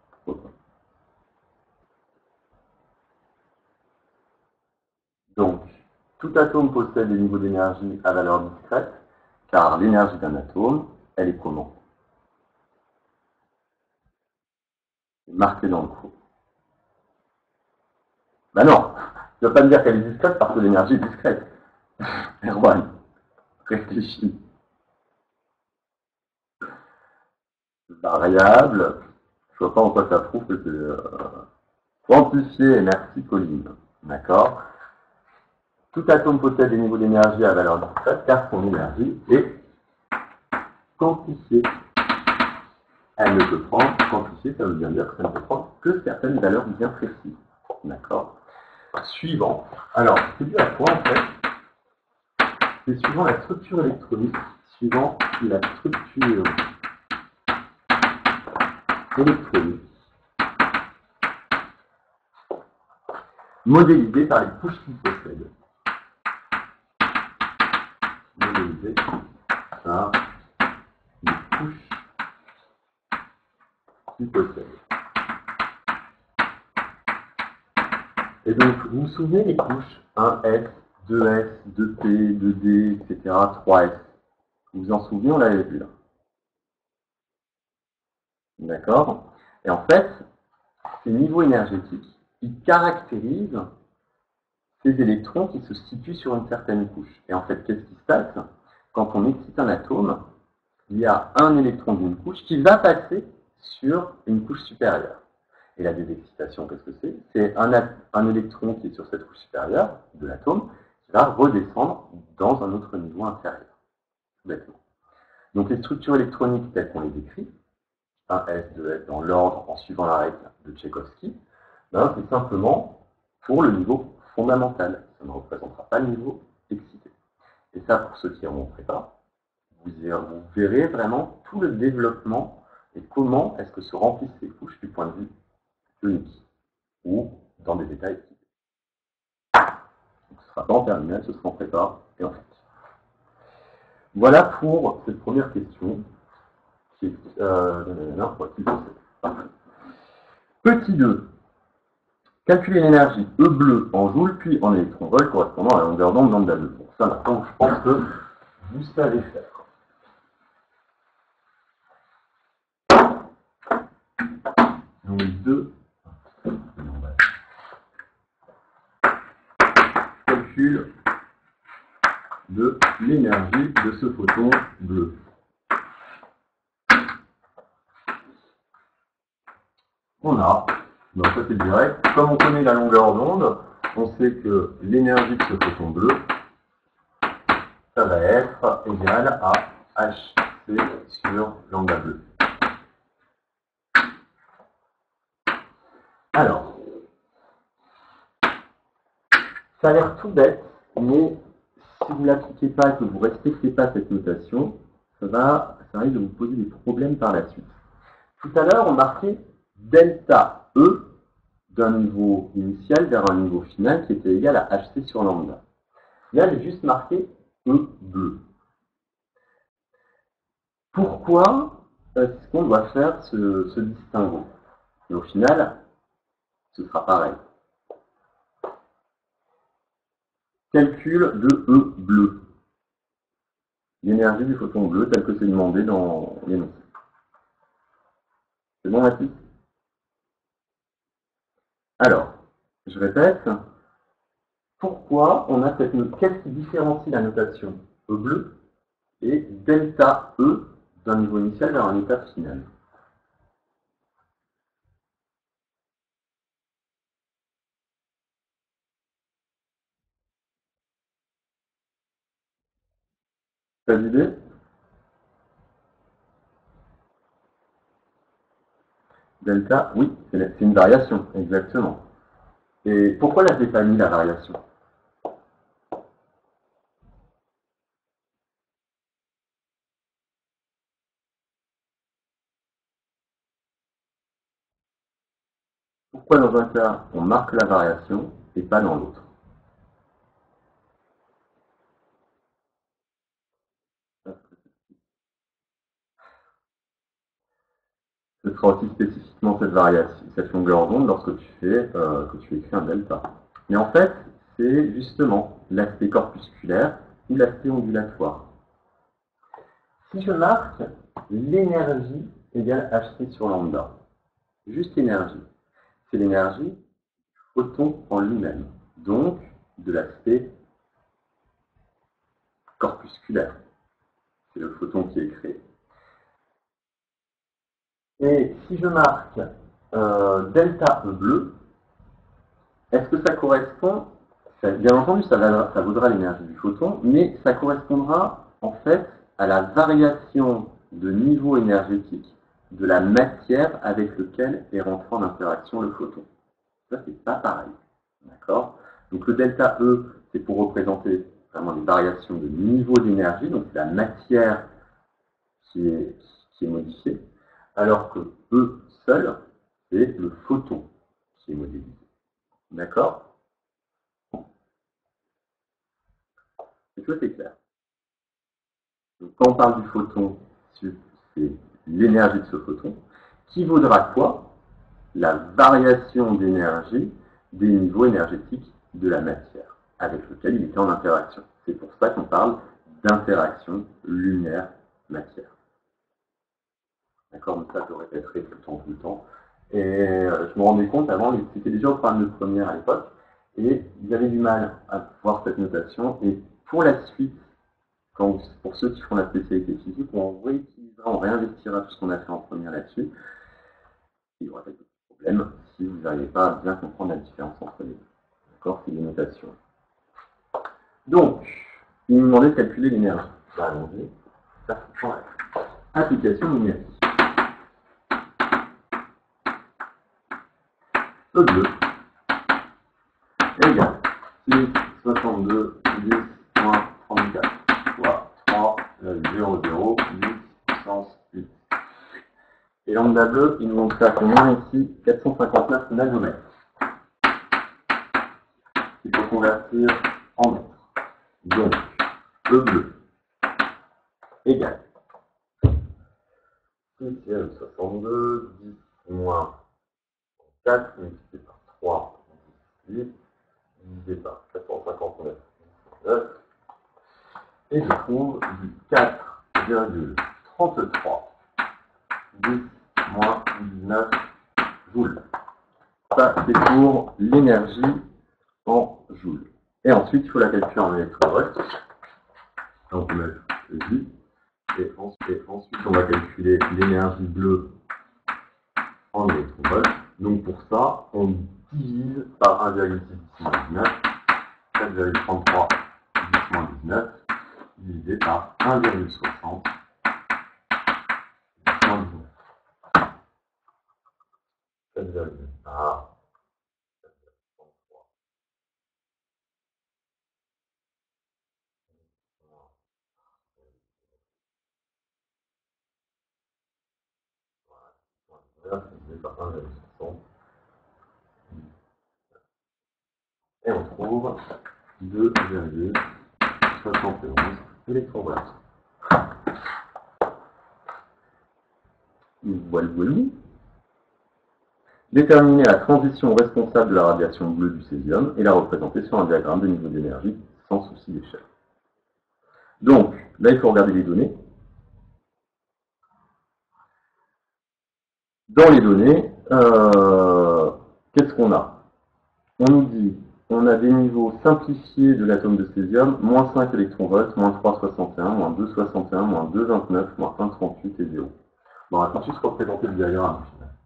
Donc, tout atome possède des niveaux d'énergie à valeur discrète, car l'énergie d'un atome, elle est comment? Marquée dans le trou. Ben non, tu ne vas pas me dire qu'elle est discrète parce que l'énergie est discrète. Erwan, réfléchis. variable. Je vois pas en quoi ça prouve que c'est quantifié. Merci Colline. D'accord. Tout atome possède des niveaux d'énergie à valeur discrète car son énergie est quantifiée. Elle ne peut prendre, quantifiée, ça veut bien dire que ça ne peut prendre que certaines valeurs bien précises. D'accord. Suivant. Alors, c'est dû à quoi en fait? C'est suivant la structure électronique, suivant la structure électronique modélisée par les couches qu'il possède. Modélisée par les couches qu'il possède. Et donc, vous vous souvenez des couches 1S, 2S, 2P, 2D, etc., 3S. Vous vous en souvenez, on l'avait vu là. D'accord? Et en fait, ces niveaux énergétiques, ils caractérisent ces électrons qui se situent sur une certaine couche. Et en fait, qu'est-ce qui se passe? Quand on excite un atome, il y a un électron d'une couche qui va passer sur une couche supérieure. Et la désexcitation, qu'est-ce que c'est? C'est un électron qui est sur cette couche supérieure de l'atome qui va redescendre dans un autre niveau inférieur. Tout bêtement. Donc les structures électroniques telles qu'on les décrit, 1S, 2S dans l'ordre en suivant la règle de Tchaïkovski, ben, c'est simplement pour le niveau fondamental. Ça ne représentera pas le niveau excité. Et ça, pour ceux qui en préparent, vous verrez vraiment tout le développement et comment est-ce que se remplissent ces couches du point de vue ionique ou dans des détails excités. Donc, ce ne sera pas en terminale, ce sera en prépa et en fait. Voilà pour cette première question. Qui est, Petit 2. Calculer l'énergie E bleu en joules puis en électron-volts correspondant à la longueur d'onde lambda 2. Pour ça, maintenant, je pense que vous savez faire. Donc 2. Calcul de l'énergie de ce photon bleu. On a, donc ça c'est direct, comme on connaît la longueur d'onde, on sait que l'énergie de ce photon bleu, ça va être égal à HC sur lambda bleu. Alors, ça a l'air tout bête, mais si vous ne l'appliquez pas et que vous ne respectez pas cette notation, ça risque de vous poser des problèmes par la suite. Tout à l'heure, on marquait delta E d'un niveau initial vers un niveau final qui était égal à HC sur lambda. Là, j'ai juste marqué E bleu. Pourquoi est-ce qu'on doit faire ce distinguo? Et au final, ce sera pareil. Calcul de E bleu. L'énergie du photon bleu tel que c'est demandé dans l'énoncé. C'est bon, Mathis? Alors, je répète, pourquoi on a cette notation? Qu'est-ce qui différencie la notation E bleu et delta E d'un niveau initial vers un état final? Pas d'idée? Delta, oui, c'est une variation, exactement. Et pourquoi la pas mis la variation? Pourquoi dans un cas on marque la variation et pas dans l'autre? Ce sera aussi spécifiquement cette variation, cette longueur d'onde lorsque tu écris un delta. Mais en fait, c'est justement l'aspect corpusculaire ou l'aspect ondulatoire. Si je marque l'énergie égale Hc sur lambda, juste l'énergie, c'est l'énergie du photon en lui-même, donc de l'aspect corpusculaire. C'est le photon qui est créé. Et si je marque delta E bleu, est-ce que ça correspond, bien entendu, ça vaudra l'énergie du photon, mais ça correspondra en fait à la variation de niveau énergétique de la matière avec laquelle est rentré en interaction le photon. Ça, c'est pas pareil. D'accord? Donc le delta E, c'est pour représenter vraiment les variations de niveau d'énergie, donc la matière qui est modifiée, alors que E seul, c'est le photon qui est modélisé. D'accord? Est-ce que c'est clair? Donc, quand on parle du photon, c'est l'énergie de ce photon, qui vaudra quoi? La variation d'énergie des niveaux énergétiques de la matière avec lequel il était en interaction. C'est pour ça qu'on parle d'interaction lunaire-matière. D'accord? Donc ça, je répéterai tout le temps. Et je me rendais compte avant, c'était déjà au programme de première à l'époque, et il y avait du mal à voir cette notation. Et pour la suite, pour ceux qui font la spécialité physique, on réutilisera, on réinvestira tout ce qu'on a fait en première là-dessus. Il y aura quelques problèmes si vous n'arrivez pas à bien comprendre la différence entre les deux. D'accord? C'est des notations. Donc, il nous demandait de calculer l'énergie. Allons-y. Application numérique. E bleu égale 6, 62, 10, moins 34, soit 3,0010 puissance 8. Et lambda bleu, il nous montre ça combien ici? 459 nanomètres. Il faut convertir en mètres. Donc, E bleu égale 6,62, 10 moins 4 multiplié par 3, 8, divisé par 459, 9. Et je trouve du 4,33, 10 moins 19 joules. Ça, c'est pour l'énergie en joules. Et ensuite, il faut la calculer en électronvolts. Donc, on va mettre J. Et ensuite, on va calculer l'énergie bleue en électronvolts. Donc, pour ça, on divise par 1,619, 4,33, 10 moins 19, divisé par 1,60, 10 moins 19. 4,1. Et on trouve 2,71 électronvolts. Voilà. Déterminer la transition responsable de la radiation bleue du césium et la représenter sur un diagramme de niveau d'énergie sans souci d'échelle. Donc, là, il faut regarder les données. Dans les données, qu'est-ce qu'on a? On nous dit, on a des niveaux simplifiés de l'atome de césium, moins 5 électronvolts, moins 3,61, moins 2,61, moins 2,29, moins 1,38 et 0. Bon, on va tout de suite représenter le diagramme.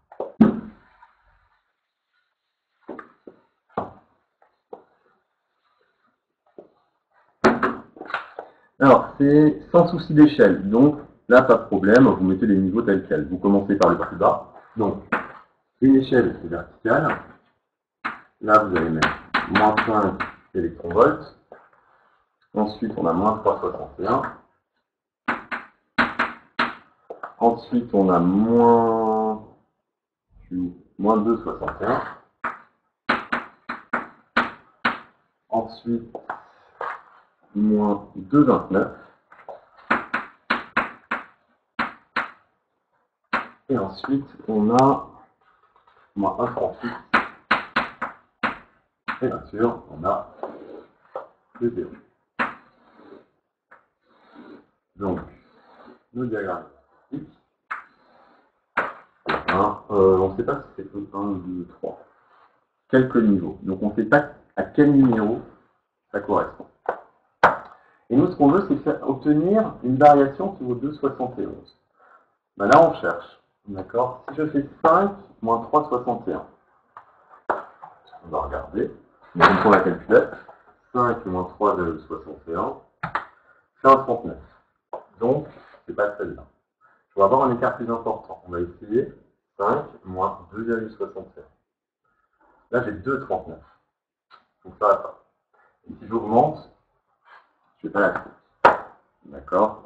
Alors, c'est sans souci d'échelle. Donc, là, pas de problème, vous mettez les niveaux tels quels. Vous commencez par le plus bas. Donc, une échelle, c'est verticale. Là, vous allez mettre moins 5 électronvolts. Ensuite, on a moins 3,61. Ensuite, on a moins 2,61. Ensuite, moins 2,29. Et ensuite, on a moins 1,38. Et bien sûr, on a le 0. Donc, le diagramme ici. On ne sait pas si c'est 1, 2, 3. Quelques niveaux. Donc, on ne sait pas à quel numéro ça correspond. Et nous, ce qu'on veut, c'est obtenir une variation qui vaut 2,71. Ben là, on cherche D'accord. Si je fais 5 moins 3, 61. On va regarder. On prend la calculette. 5 moins 3,61, c'est un 39. Donc, c'est pas celle-là. On va avoir un écart plus important. On va essayer 5 moins 2,61. Là, j'ai 2,39. Donc ça va pas. Et si j'augmente, je vais pas la trouver. D'accord.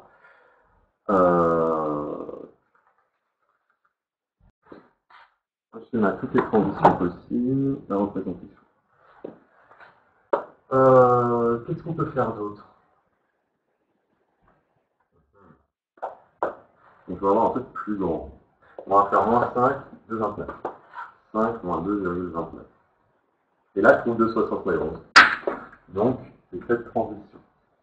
Un schéma, toutes les transitions possibles, la représentation. Qu'est-ce qu'on peut faire d'autre? Donc, je vais avoir un truc plus grand. On va faire moins 5, 2,29. 5 moins 2,29. Et là, je trouve 2,71. Donc, c'est cette transition.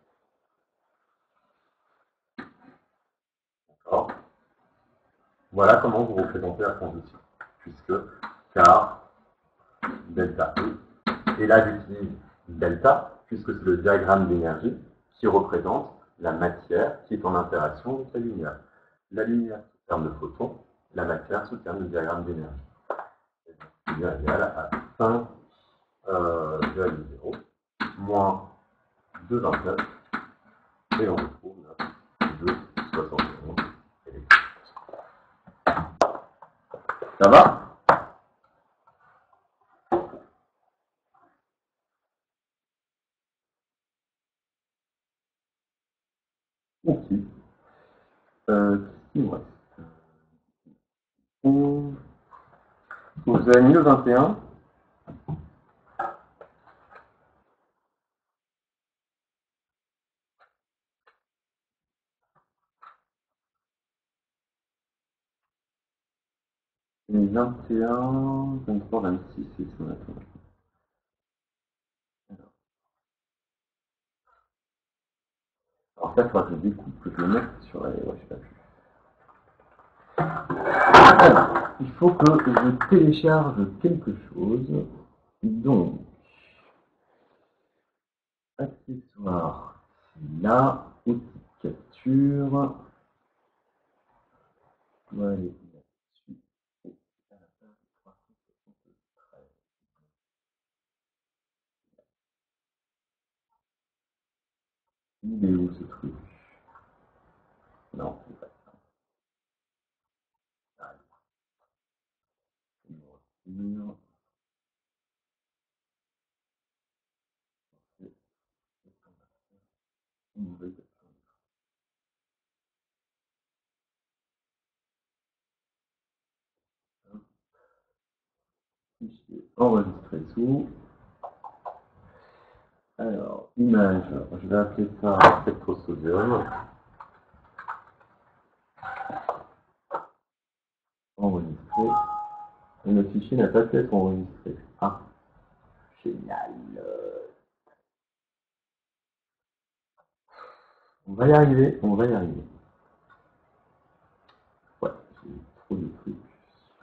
D'accord. Voilà comment vous représentez la transition. Puisque car delta E. Et là, j'utilise delta, puisque c'est le diagramme d'énergie qui représente la matière qui est en interaction avec la lumière. La lumière sous terme de photon, la matière sous terme de diagramme d'énergie. C'est bien égal à 5,0 moins 2,29 et on retrouve notre 2,71 électrons. Ça va? Ok. Qu'est-ce qu'il me reste? Vous avez mis le 21. Et 21, 23, 26, c'est ce qu'on attend. Alors ça, il faudra que je découpe, que je le mette sur la... Ouais, je sais pas. Alors, il faut que je télécharge quelque chose. Donc, accessoire, là, outil de capture. On va aller là-dessus. Et à la page 373. Il est où ce truc? Non, c'est pas ça. Ah, une voiture. C'est une nouvelle capture. Fichier enregistré sous. Alors, image, je vais appeler ça spectrosodium. Enregistré. Et notre fichier n'a pas pu être enregistré. Ah, génial. On va y arriver, on va y arriver. Ouais, j'ai trop de trucs sur...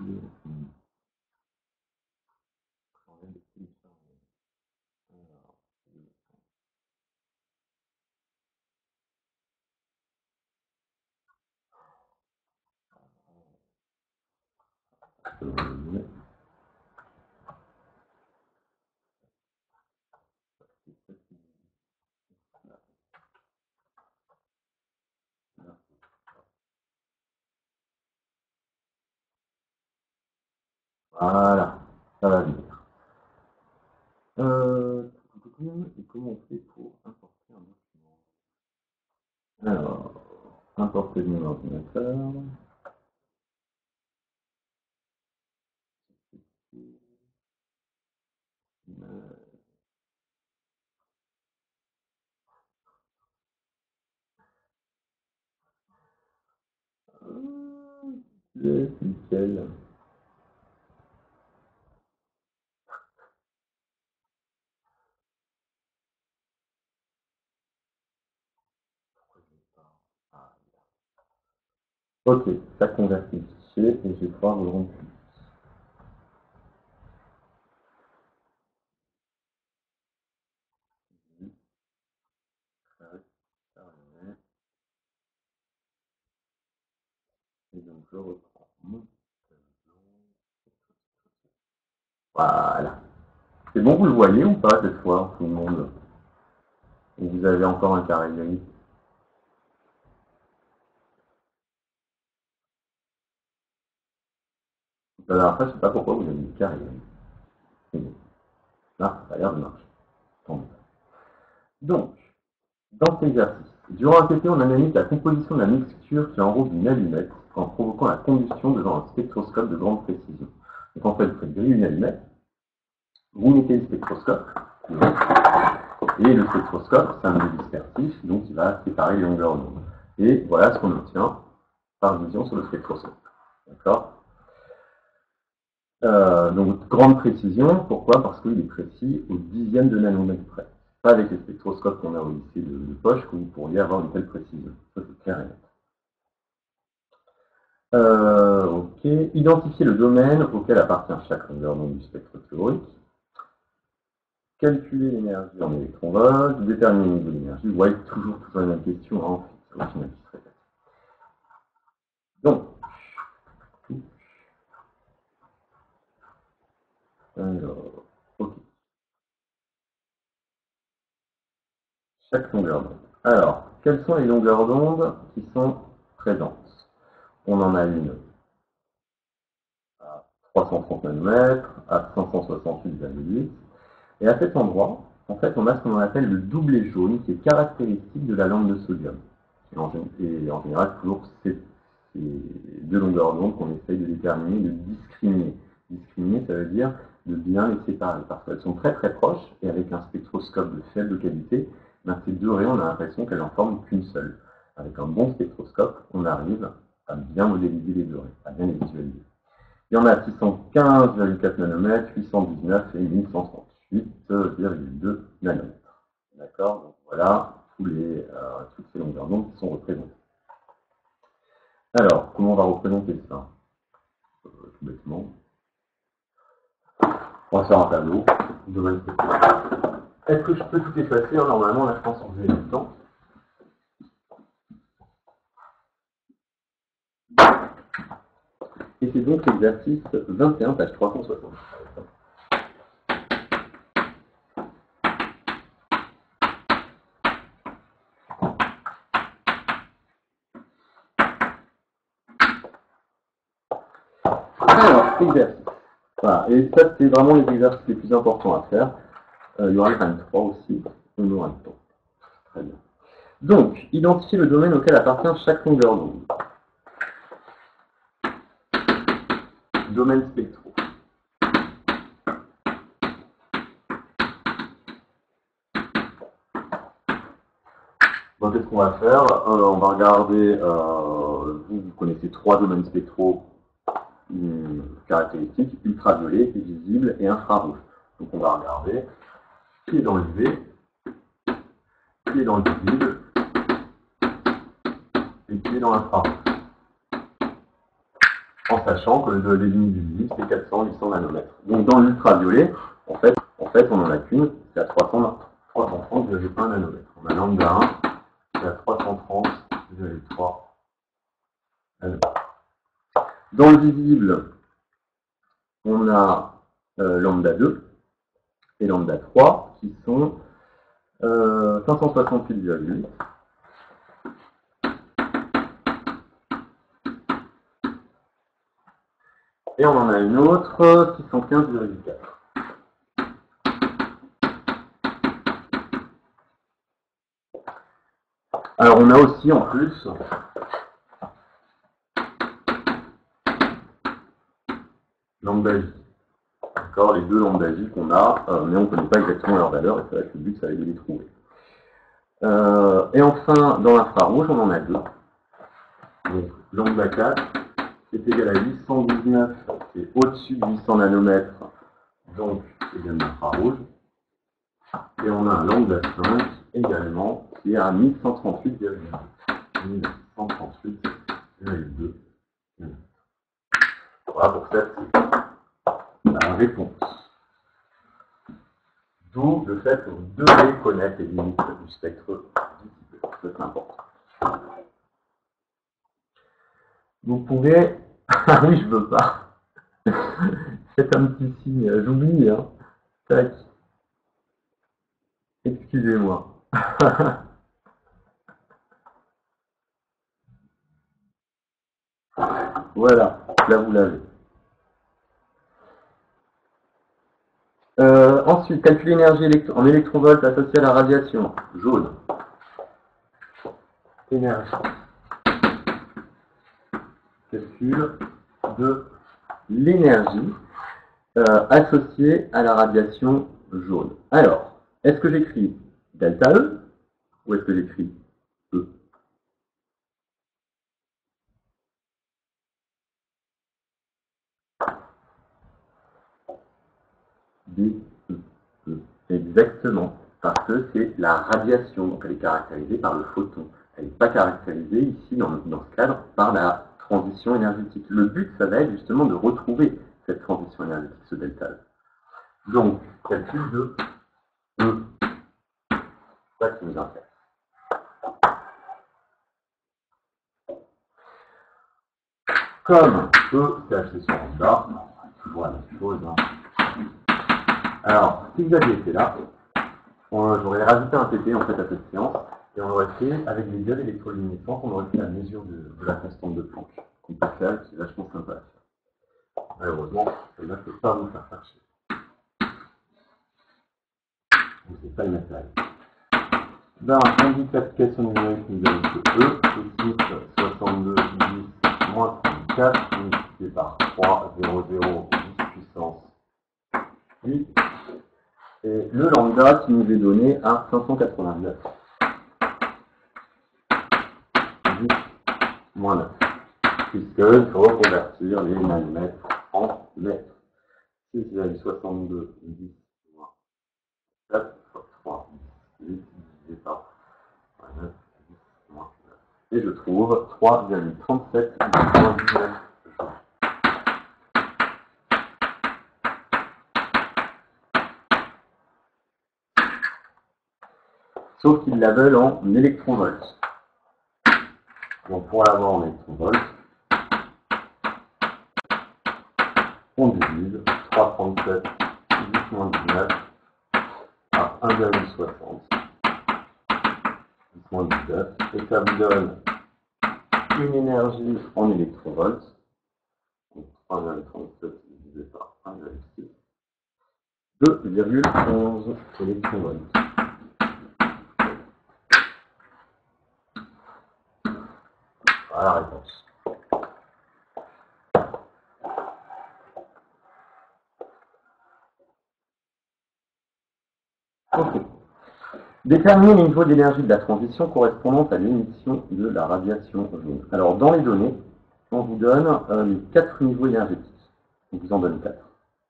Voilà, ça va venir. Et comment on fait pour importer un document? Alors, importer de mon ordinateur. C'est nickel. Ok, ça convertit le fichier et je vais pouvoir vous le rendre public. Et donc je reprends Voilà. C'est bon, vous le voyez ou pas cette fois, tout le monde? Ou vous avez encore un carré gris? La dernière fois, je ne sais pas pourquoi vous avez mis carré gris. C'est bon. Là, ça a l'air de marcher. Tant mieux. Donc, dans cet exercice, durant un TP, on analyse la composition de la mixture qui enrobe une allumette en provoquant la combustion devant un spectroscope de grande précision. Donc en fait, vous faites griller une allumette, vous mettez le spectroscope, et le spectroscope, c'est un milieu dispersif, donc il va séparer les longueurs d'onde. Et voilà ce qu'on obtient par vision sur le spectroscope. D'accord? Donc grande précision, pourquoi? Parce qu'il est précis au dixième de nanomètre près. Pas avec les spectroscopes qu'on a au lycée de poche que vous pourriez avoir une telle précision. Ça c'est clair et net. Ok. Identifier le domaine auquel appartient chaque longueur d'onde du spectre théorique. Calculer l'énergie en électronvolts, déterminer le niveau d'énergie. Vous voyez toujours la même question, hein, c'est au final qui se répète. Donc, alors, ok. Chaque longueur d'onde. Alors, quelles sont les longueurs d'onde qui sont présentes? On en a une à 330 nanomètres, à 568,8. Et à cet endroit, en fait, on a ce qu'on appelle le doublet jaune, qui est caractéristique de la lampe de sodium. Et en général, toujours ces deux longueurs d'onde qu'on essaye de déterminer, de discriminer. Discriminer, ça veut dire de bien les séparer, parce qu'elles sont très très proches, et avec un spectroscope de faible qualité, ben, ces deux rayons, on a l'impression qu'elles n'en forment qu'une seule. Avec un bon spectroscope, on arrive à bien modéliser les deux rayons, à bien les visualiser. Il y en a 615,4 nanomètres, 819 et 1138,2 nanomètres. D'accord? Donc voilà toutes ces longueurs d'onde qui sont représentées. Alors, comment on va représenter ça? Tout bêtement. On va faire un tableau. Est-ce que je peux tout effacer? Normalement, là, je pense que vous avez le temps. Et c'est donc l'exercice 21, page 360. Alors, exercice. Voilà. Et ça, c'est vraiment les exercices les plus importants à faire. Il y aura le 23 aussi. On aura le temps. Très bien. Donc, identifier le domaine auquel appartient chaque longueur d'onde. Domaine spectro. Donc, qu'est-ce qu'on va faire? On va regarder, vous connaissez trois domaines spectraux caractéristiques, ultraviolet, visible et infrarouge. Donc, on va regarder qui est dans l'UV, qui est dans le visible et qui est dans l'infrarouge. En sachant que les limites du visible, c'est 400-800 nanomètres. Donc, dans l'ultraviolet, en fait, on n'en a qu'une, c'est à 330,1 nanomètres. On a lambda 1, c'est à 330,3 nanomètres. Dans le visible, on a lambda 2 et lambda 3 qui sont 568,8. Et on en a une autre, 615,4. Alors on a aussi en plus lambda J. D'accord, les deux lambda J qu'on a, mais on ne connaît pas exactement leur valeur, et ça va être le but, ça va être de les trouver. Et enfin, dans l'infrarouge, on en a deux. Donc lambda 4, c'est égal à 819, c'est au-dessus de 800 nanomètres, donc c'est bien l'infrarouge. Et on a un lambda 5 également, qui est à 1138,2. 1138,2. Voilà pour cette la réponse. D'où le fait que vous devez connaître les limites du spectre visible. C'est important. Vous pouvez Ah oui, je veux pas. Faites un petit signe, j'oublie, hein. Tac. Excusez-moi. Voilà, là vous l'avez. Ensuite, calculer l'énergie en électronvolts associée à la radiation. Jaune. Énergie. Calcul de l'énergie associée à la radiation jaune. Alors, est-ce que j'écris delta E ou est-ce que j'écris E? D, E, E. Exactement, parce que c'est la radiation, donc elle est caractérisée par le photon. Elle n'est pas caractérisée ici, dans ce cadre, par la transition énergétique. Le but, ça va être justement de retrouver cette transition énergétique, ce delta E. Donc, calcul de E. C'est ça qui nous intéresse. Comme E, c'est acheté sur lambda, toujours la même chose. Hein. Alors, si vous aviez été là, j'aurais rajouté un TP en fait à cette séance, et on aurait fait, avec les diodes électroluminescentes, on aurait fait la mesure de la constante de Planck, qu'on peut faire, qui est vachement sympa à faire. Malheureusement, celle-là ne peut pas vous faire chercher. Donc c'est pas une matériel. Ben, indication numérique nous donne que E, c'est 6, 62, 10, moins 34, multiplié par 3, 0, 0, 10 puissance 8. Et le lambda qui nous est donné à 589. 10 moins 9. Puisqu'il faut convertir les nanomètres en mètres. 6,62, 10 moins 4 fois 3, 8 divisé par 9, 10 moins 9. Et je trouve 3,37 moins 19 joules. Sauf qu'ils la veulent en électronvolts. Donc pour l'avoir en électronvolts, on divise 3,37 10 moins 19 par 1,60 10 moins 19, et ça vous donne une énergie en électronvolts, donc 3,37 divisé par 1,6, 2,11 électronvolts. Voilà la réponse. Ok. Déterminer le niveau d'énergie de la transition correspondante à l'émission de la radiation jaune. Alors, dans les données, on vous donne les 4 niveaux énergétiques. On vous en donne 4.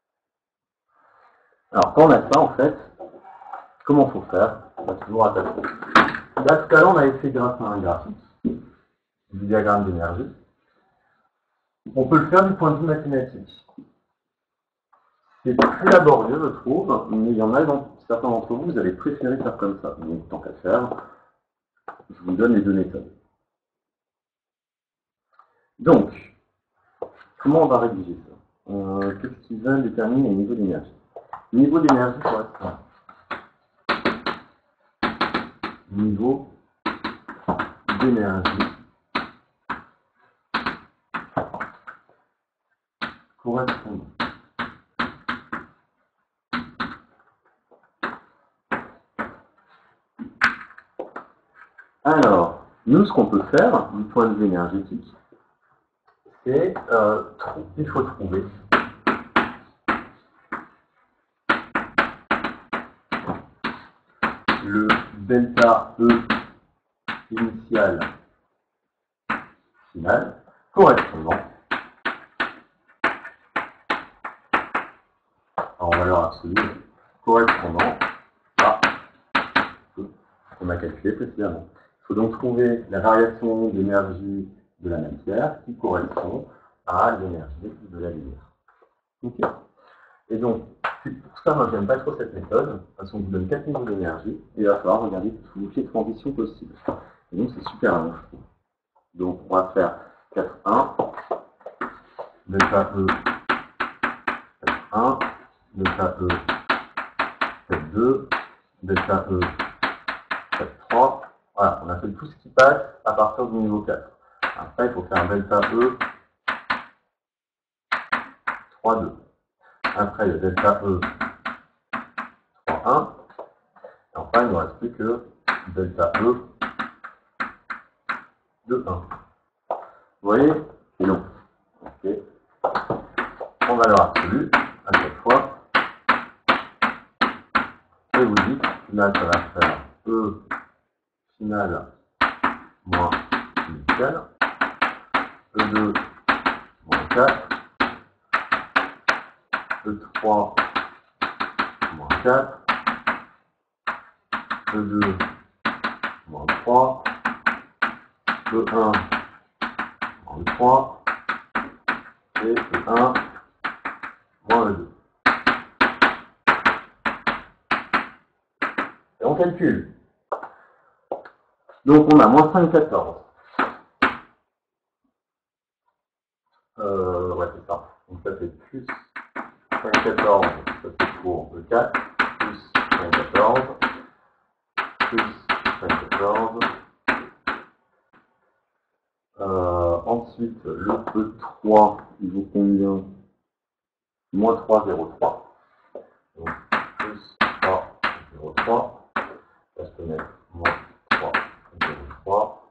Alors, quand on a ça, en fait, comment il faut faire? On va toujours attacher. Là, tout à l'heure, on avait fait grâce à un graphique, du diagramme d'énergie. On peut le faire du point de vue mathématique. C'est plus laborieux, je trouve, mais il y en a, certains d'entre vous, vous avez préféré faire comme ça. Donc, tant qu'à faire, je vous donne les deux méthodes. Donc, comment on va rédiger ça? Qu'est-ce qu'ils veulent déterminer le niveau d'énergie? Le niveau d'énergie correspond. Niveau d'énergie correspondant. Alors, nous, ce qu'on peut faire, du point de vue énergétique, c'est il faut trouver le delta E initial final correspondant en valeur absolue, correspondant à ce qu'on a calculé précédemment. Il faut donc trouver la variation d'énergie de la matière qui correspond à l'énergie de la lumière. Okay. Et donc, c'est pour ça, moi, j'aime pas trop cette méthode, parce qu'on vous donne 4 niveaux d'énergie, et il va falloir regarder toutes les transitions possibles. Et donc, c'est super long, je trouve. Donc, on va faire 4.1, delta E, 1, delta E, 2, delta E, 3. Voilà, on a fait tout ce qui passe à partir du niveau 4. Après, il faut faire delta E, 3, 2. Après, il y a delta E, 3, 1. Et enfin, il ne nous reste plus que delta E, 2, 1. Vous voyez? Et non. Ok. En valeur absolue, à chaque fois. Et vous dites, final, ça va faire E final moins initial. E2 moins 4. E3 moins 4. E2 moins 3. E1 moins 3. Et E1 moins E2. Et on calcule. Donc on a moins 5, 14. Ouais, c'est ça. Donc ça fait plus 5, 14. Ça c'est pour E4. Plus 5, 14. Plus 5, 14. Ensuite, le E3, il vaut combien? Moins 3, 0, 3. Donc, plus 3, 0, 3. Là, je peux mettre moins 3, 0, 3.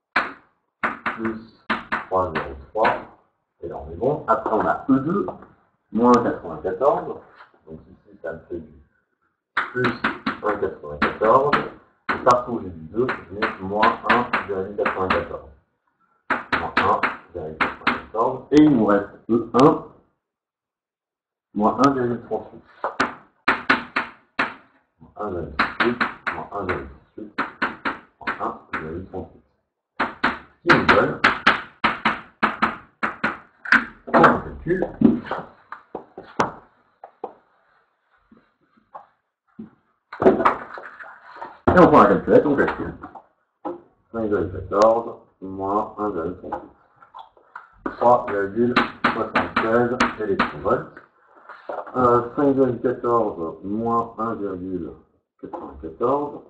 Plus 3, 0, 3. Et là, on est bon. Après, on a E2, moins 94. Donc, ici, ça me fait du plus 1,94. Et partout où j'ai du 2, je mets moins 1,94. Moins 1,94. Et il nous reste E1, moins 1,38. Moins 1,38, moins 1,38, moins 1,38. Ce qui nous donne, on calcule, et on prend la calculette, on calcule. 5,14 moins 1,38. 3,76 électronvolts. 5,14 moins 1,94.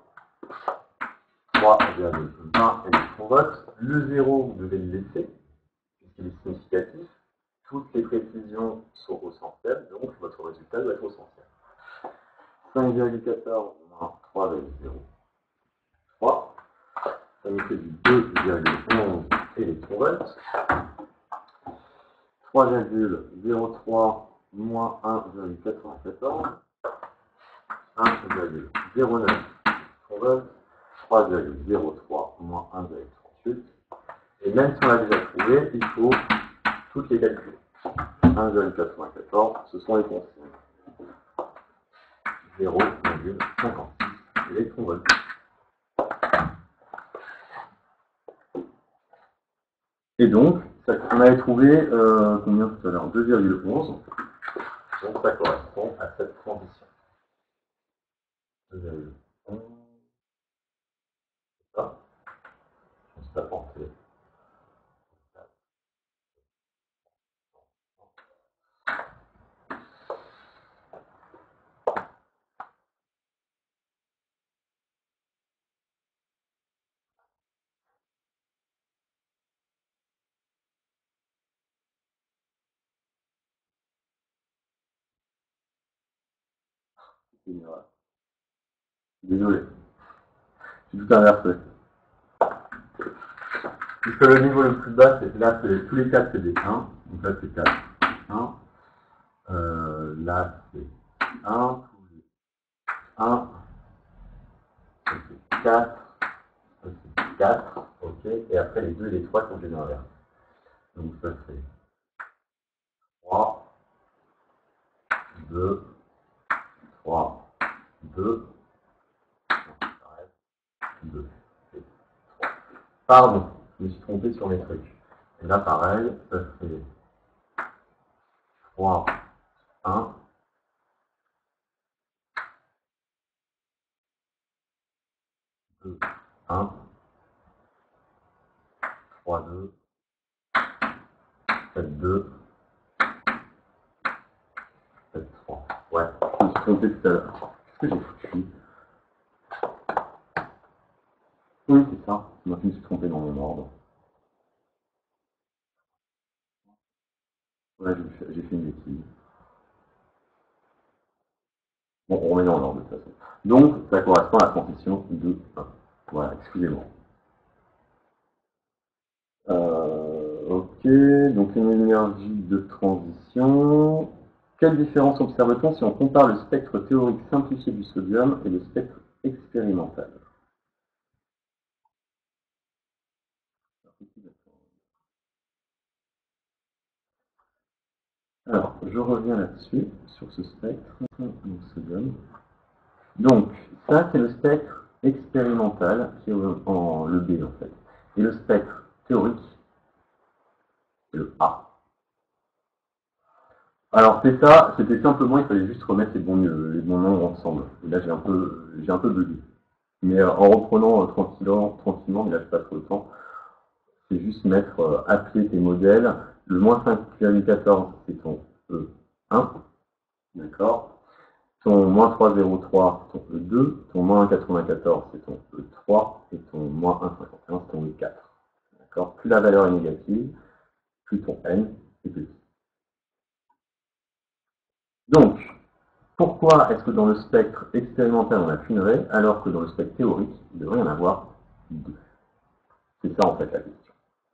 3,20 électronvolts. Le 0, vous devez le laisser, puisqu'il est significatif. Toutes les précisions sont au centième, donc votre résultat doit être au centième. 5,14 moins 3,03. Ça nous fait du 2,11 électronvolts. 3,03 moins 1,94. 1,09 électronvolts. 3,03 moins 1,38. Et même si on l'a déjà trouvé, il faut toutes les calculer. 1,94, ce sont les consignes. 0,56 électronvolts. Et donc, on avait trouvé combien tout à l'heure? 2,11. Donc ça correspond à cette transition. 2,11. C'est ça. On se tape en fait. Désolé. J'ai tout inversé. Puisque le niveau le plus bas, c'est là, tous les 4 c'est des 1. Donc là c'est 4, 1. Là c'est 1, tous les 1. Ça c'est 4. Ça c'est 4. Ok. Et après les 2 et les 3 sont des inverses. Donc ça c'est 3, 2, 3, 2. 2 et 3. Pardon, je me suis trompé sur mes trucs. Et là, pareil, ça fait 3, 1, 2, 1, 3, 2, 7, 2, trompé tout à l'heure. Qu'est-ce que j'ai foutu? Oui, c'est ça. Moi, je me suis trompé dans mon ordre. Ouais, j'ai fait une bêtise. Bon, on remet dans l'ordre de toute façon. Donc, ça correspond à la transition de 1. Voilà, excusez-moi. Ok, donc une énergie de transition. Quelle différence observe-t-on si on compare le spectre théorique simplifié du sodium et le spectre expérimental? Alors, je reviens là-dessus, sur ce spectre, donc sodium. Donc, ça, c'est le spectre expérimental, qui est en le B en fait. Et le spectre théorique, c'est le A. Alors, c'est ça, c'était simplement, il fallait juste remettre les bons noms ensemble. Et là, j'ai un peu bugué. Mais en reprenant tranquillement, mais là, je passe trop le temps, c'est juste mettre, appeler tes modèles. Le moins 5,14, c'est ton E1, d'accord. Ton moins 3,03, c'est ton E2. Ton moins 1,94, c'est ton E3. Et ton moins 1,51, c'est ton E4. D'accord. Plus la valeur est négative, plus ton N est petit. Donc, pourquoi est-ce que dans le spectre expérimental, on n'a qu'une raie, alors que dans le spectre théorique, il devrait y en avoir deux? C'est ça, en fait, la question.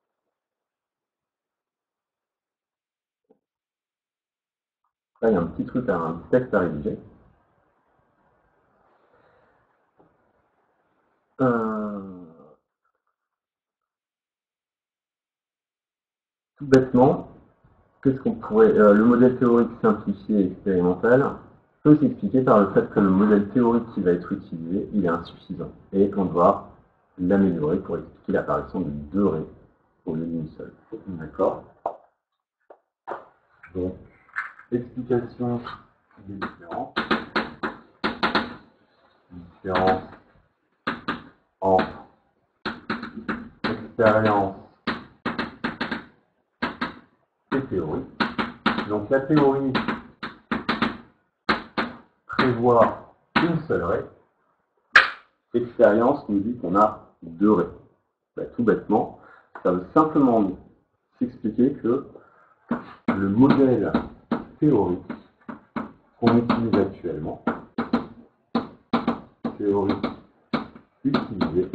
Là, il y a un petit truc, un petit texte à rédiger. Euh, Tout bêtement, qu'est-ce qu'on pourrait, le modèle théorique simplifié et expérimental peut s'expliquer par le fait que le modèle théorique qui va être utilisé, il est insuffisant. Et on doit l'améliorer pour expliquer l'apparition de deux raies au lieu d'une seule. D'accord. Donc, explication des différences. Différence entre expérience et théorie. Donc la théorie prévoit une seule raie. L'expérience nous dit qu'on a deux raies. Ben, tout bêtement, ça veut simplement s'expliquer que le modèle théorique qu'on utilise actuellement, théorique utilisé,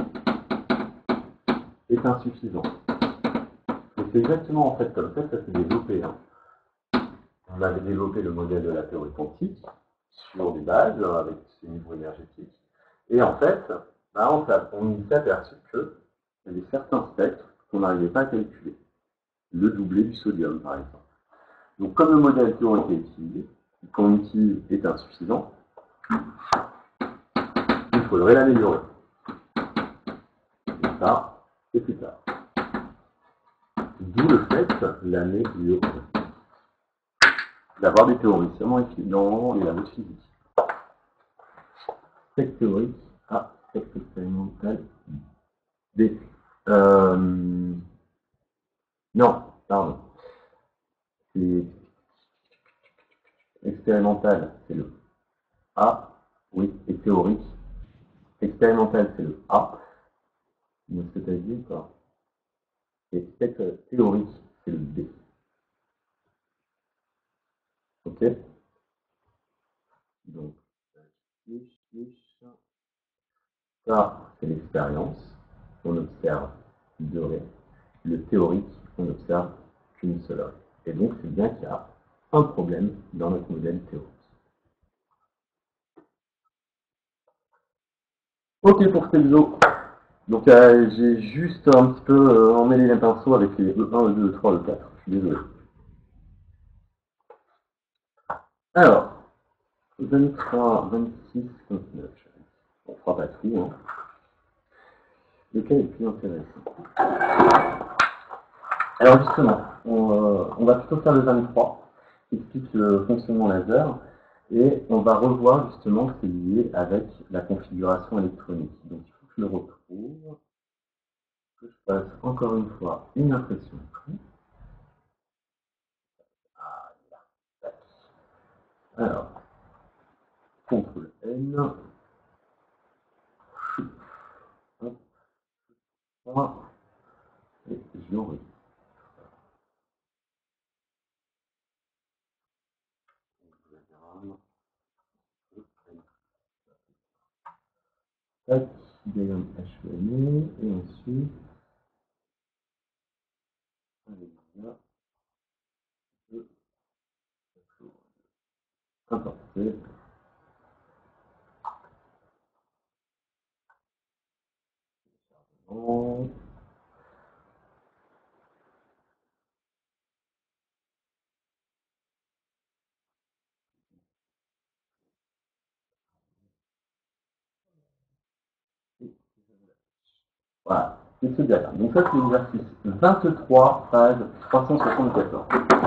est insuffisant. Et c'est exactement en fait comme ça que ça s'est développé. Hein. On avait développé le modèle de la théorie quantique sur des bases avec ses niveaux énergétiques. Et en fait, ben, on s'est aperçu qu'il y avait certains spectres qu'on n'arrivait pas à calculer. Le doublé du sodium, par exemple. Donc, comme le modèle théorique est utilisé, qu'on utilise est insuffisant, il faudrait l'améliorer. Et ça, c'est plus tard. D'où le fait, l'année d'avoir des théoriciens dans les labos de physique. Spectre théorique à spectre expérimental D. Non, pardon. C'est expérimental, c'est le A, oui, et théorique. Expérimental, c'est le A. Mais ce que tu as dit, quoi. Et spectre théorique, c'est le B. Ok. Donc, ça, c'est l'expérience. On observe deux raies. Le théorique, on observe qu'une seule raie. Et donc, c'est bien qu'il y a un problème dans notre modèle théorique. Ok pour Stelzo. Donc, j'ai juste un petit peu emmêlé les pinceaux avec les E1, E2, E3, E4. Je suis désolé. Alors, 23, 26, 29. On fera pas tout, hein. Lequel est le plus intéressant? Alors justement, on va plutôt faire le 23, qui explique le fonctionnement laser, et on va revoir justement que c'est lié avec la configuration électronique. Donc il faut que je le retrouve, que je fasse encore une fois une impression. Alors, CTRL N, et j'enregistre. Tac, diagramme HVME, et ensuite, là, je importer. Voilà, c'est ce diagramme. Donc ça, c'est l'exercice 23, page 374.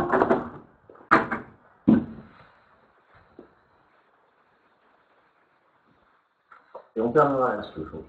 Et on terminera là-dessus aujourd'hui.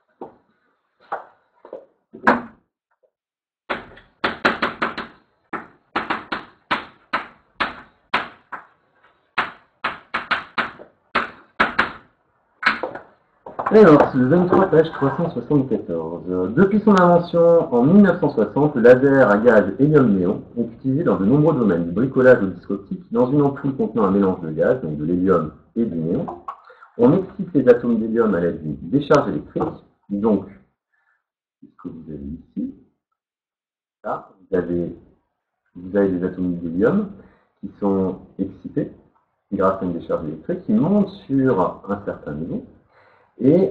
Alors, c'est le 23, page 374. Depuis son invention en 1960, le laser à gaz hélium-néon est utilisé dans de nombreux domaines, du bricolage au disque optique, dans une ampoule contenant un mélange de gaz, donc de l'hélium et du néon. On excite les atomes d'hélium à l'aide d'une décharge électrique. Donc, c'est ce que vous avez ici. Là, vous avez des atomes d'hélium qui sont excités grâce à une décharge électrique, qui montent sur un certain niveau. Et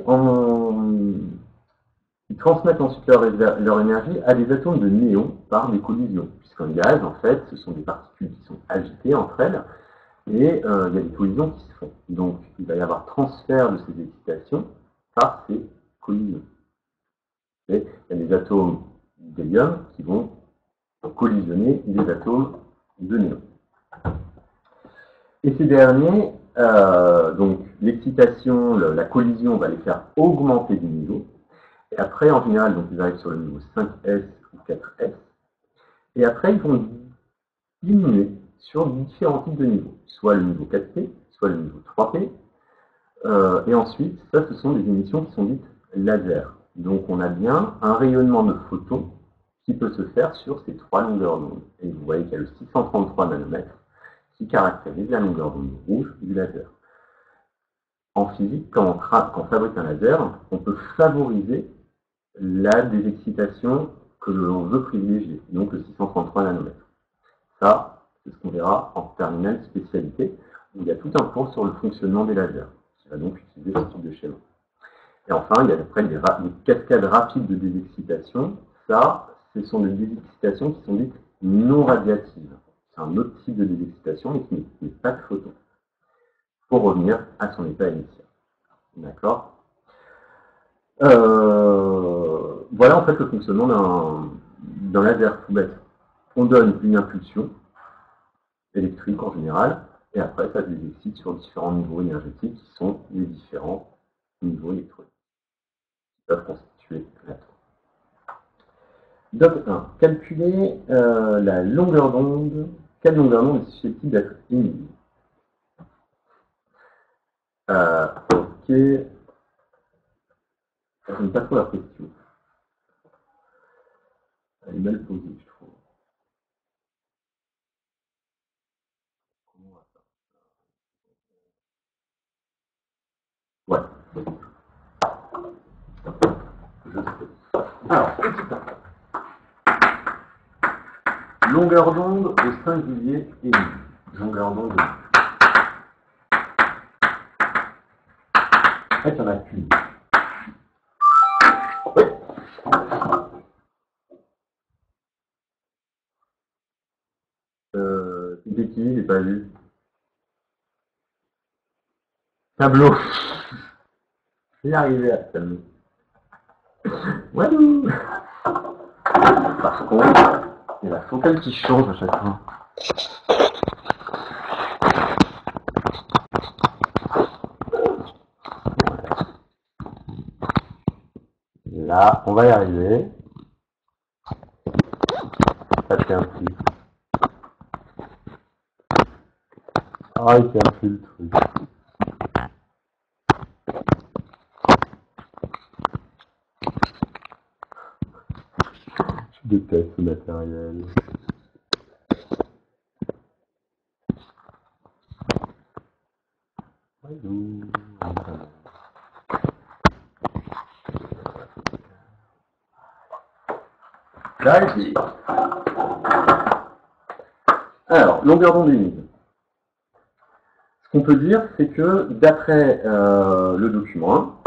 ils transmettent ensuite leur énergie à des atomes de néon par des collisions. Puisqu'un gaz, en fait, ce sont des particules qui sont agitées entre elles, et il y a des collisions qui se font. Donc, il va y avoir transfert de ces excitations par ces collisions. Et il y a des atomes d'hélium qui vont collisionner des atomes de néon. Et ces derniers, donc l'excitation, la collision va les faire augmenter du niveau. Et après, en général, donc, ils arrivent sur le niveau 5S ou 4S. Et après, ils vont diminuer sur différents types de niveaux. Soit le niveau 4P, soit le niveau 3P. Et ensuite, ça, ce sont des émissions qui sont dites laser. Donc, on a bien un rayonnement de photons qui peut se faire sur ces trois longueurs d'onde. Et vous voyez qu'il y a le 633 nanomètres qui caractérise la longueur d'onde rouge du laser. En physique, quand on fabrique un laser, on peut favoriser la désexcitation que l'on veut privilégier, donc le 633 nanomètres. Ça, c'est ce qu'on verra en terminale spécialité, où il y a tout un cours sur le fonctionnement des lasers, qui va donc utiliser ce type de schéma. Et enfin, il y a après des cascades rapides de désexcitation. Ça, ce sont des désexcitations qui sont dites non radiatives. C'est un autre type de désexcitation, mais qui n'est pas de photon. Pour revenir à son état initial. D'accord ? Voilà en fait le fonctionnement d'un laser tout bête. On donne une impulsion électrique en général, et après ça désexcite sur différents niveaux énergétiques qui sont les différents niveaux électroniques qui peuvent constituer l'atome. Doc 1. Calculer la longueur d'onde. Quelle longueur d'onde est susceptible d'être émise? Ok. Je n'aime pas trop la question. Elle est mal posée, je trouve. Ouais. Alors, longueur d'onde au singulier émis. Longueur d'onde. En fait, il n'y en a qu'une. C'était qui? J'ai pas vu. Tableau. J'ai arrivé à ce tableau. Walou. Par contre, il y a la focale qui change à chaque fois. Là, on va y arriver. Ça tient plus. Ah, il tient plus le truc. de tests matériels. Là, ici. Alors, longueur d'onde émise. Ce qu'on peut dire, c'est que d'après le document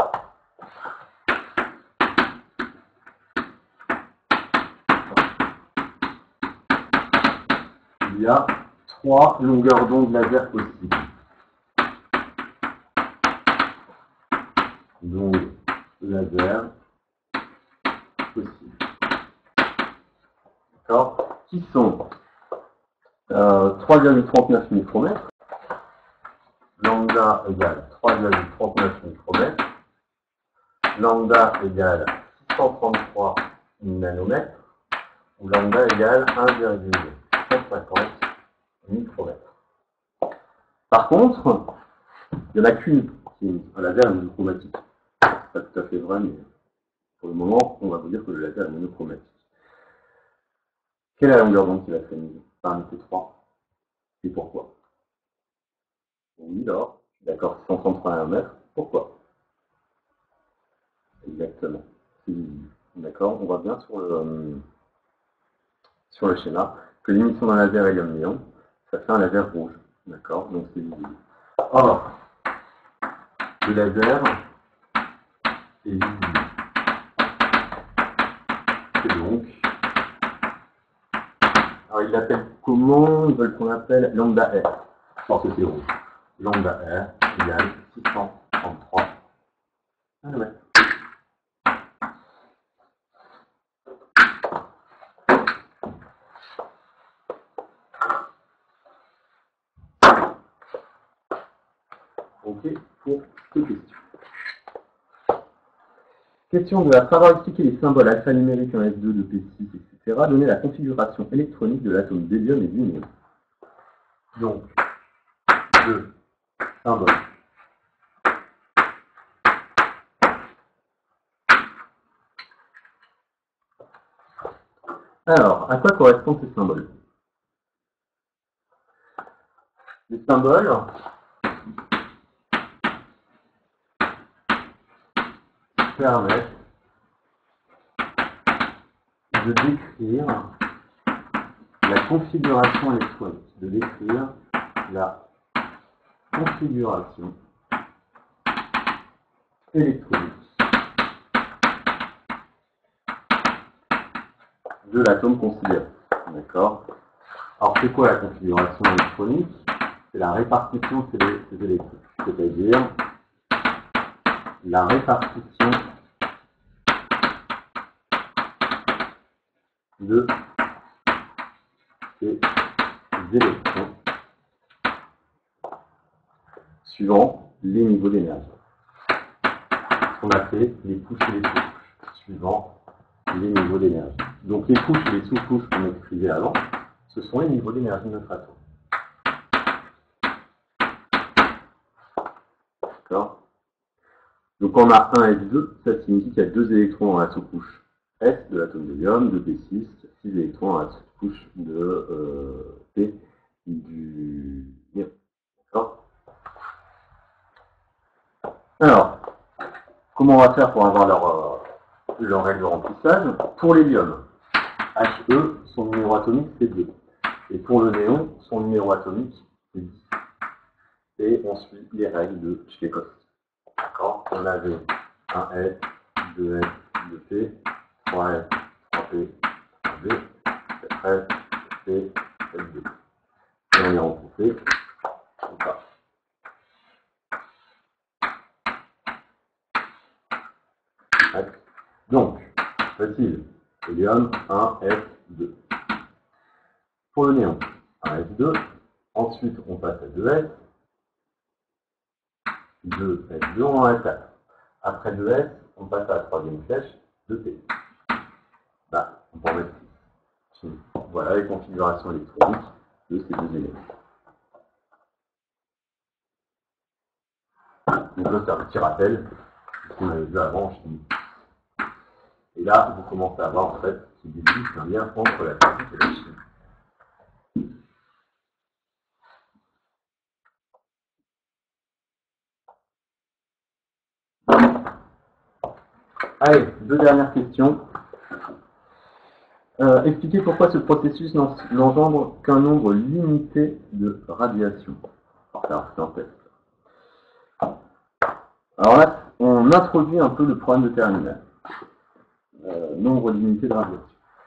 1, il y a 3 longueurs d'onde laser possibles. Donc, laser possible. D'accord? Qui sont 3,39 micromètres. Lambda égale 3,39 micromètres. Lambda égale 633 nanomètres. Ou lambda égale 1,150 micromètres. Par contre, il n'y en a qu'une qui est un laser monochromatique. C'est pas tout à fait vrai, mais pour le moment, on va vous dire que le laser est monochromatique. Quelle est la longueur d'onde qui va être émise parmi ces 3 et pourquoi? Oui, alors, d'accord, 633 nanomètres. Pourquoi? Exactement. C'est visible. D'accord, on voit bien sur le schéma que l'émission d'un laser hélium-néon, ça fait un laser rouge. D'accord, donc c'est visible. Or, le laser est visible. Et donc, alors ils l'appellent comment? Ils veulent qu'on l'appelle lambda R. Parce que c'est rouge. Lambda R égale 633 nanomètres. Ok, pour cette question. Question de savoir expliquer les symboles alphanumériques en S2 de P6, etc. Donner la configuration électronique de l'atome d'hélium et du néon. Donc, deux symboles. Alors, à quoi correspondent ces symboles? Les symboles permettent de décrire la configuration électronique, de décrire la configuration électronique de l'atome considéré. D'accord? Alors, c'est quoi la configuration électronique? C'est la répartition de ces électrons, c'est-à-dire la répartition de ces électrons suivant les niveaux d'énergie. On a fait les couches et les sous-couches, suivant les niveaux d'énergie. Donc les couches et les sous-couches qu'on écrivait avant, ce sont les niveaux d'énergie de notre atome. D'accord? Donc on a 1 S2, ça signifie qu'il y a 2 électrons dans la sous-couche S de l'atome d'hélium, de P6, 6 électrons dans la sous-couche de P du néon. D'accord? Alors, comment on va faire pour avoir leur règle de remplissage? Pour l'hélium, He, son numéro atomique, c'est 2. Et pour le néon, son numéro atomique, c'est 10. Et on suit les règles de Tchekhov. D'accord? On avait 1S, 2S, 2P, 3S, 3P, 3B, 4S, 4P, 4B. Et on les regroupait comme ça. Donc, facile. Hélium, 1S2. Pour le néon, 1S2. Ensuite, on passe à 2S. 2S2, on en a 4. Après 2S, on passe à la troisième flèche, 2P. Là, on peut en mettre 6. Voilà les configurations électroniques de ces deux éléments. Donc là, c'est un petit rappel, ce qu'on avait vu avant en chimie. Et là, vous commencez à voir en fait qui débute un lien entre la physique et la chimie. Allez, deux dernières questions. Expliquez pourquoi ce processus n'engendre qu'un nombre limité de radiations. Alors, c'est un test. Alors là, on introduit un peu le problème de terminal. Nombre limité de radiations.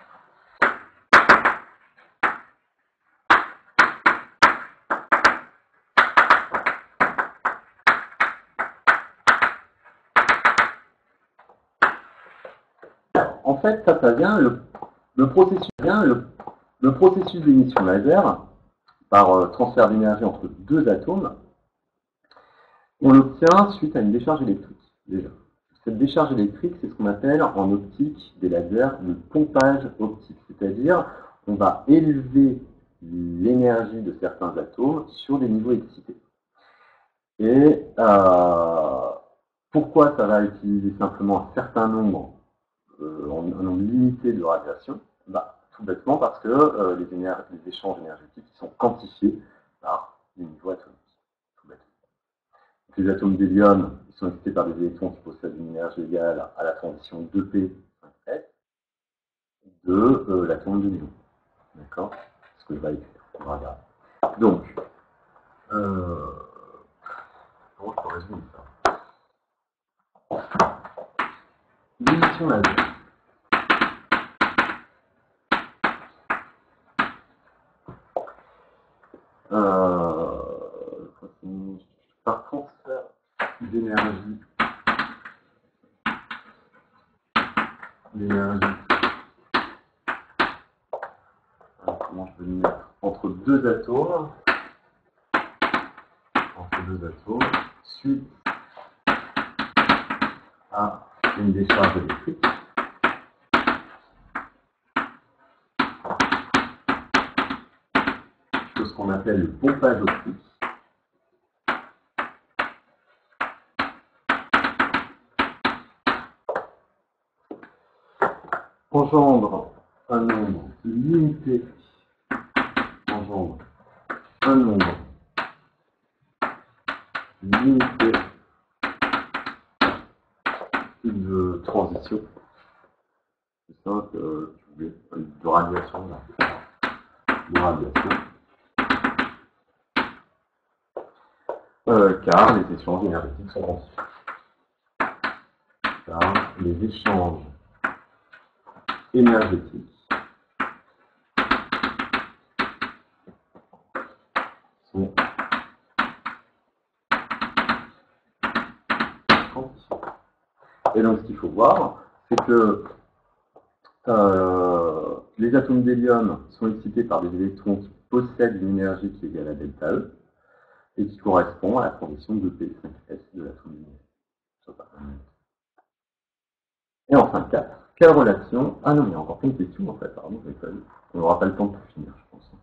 En fait, ça vient, le processus d'émission laser, par transfert d'énergie entre deux atomes, on l'obtient suite à une décharge électrique, déjà. Cette décharge électrique, c'est ce qu'on appelle en optique des lasers le pompage optique, c'est-à-dire on va élever l'énergie de certains atomes sur des niveaux excités. Et pourquoi ça va utiliser simplement un certain nombre, un nombre limité de radiations? Tout bêtement parce que les échanges énergétiques sont quantifiés par les niveaux atomiques. Tout bêtement. Les atomes d'hélium sont excités par des électrons qui possèdent une énergie égale à la transition 2p5s de l'atome de néon. D'accord? C'est ce que je vais écrire. On va regarder. Donc, comment je peux résumer ça? L'émission laser. Par transfert d'énergie. Comment je peux le mettre? Entre deux atomes, suite à une décharge électrique. Ce qu'on appelle le pompage optique. Engendre un nombre limité de transition. C'est ça que je voulais, de radiation. Car les échanges énergétiques sont quantifiés. Car les échanges énergétiques sont quantifiés. Et donc ce qu'il faut voir, c'est que les atomes d'hélium sont excités par des électrons qui possèdent une énergie qui est égale à delta E et qui correspond à la transition de P5S de l'atome d'hélium. Et enfin 4. Quelle relation? Ah non, il y a encore plein de questions en fait, pardon, je l'ai pas vu. On n'aura pas le temps de tout finir, je pense.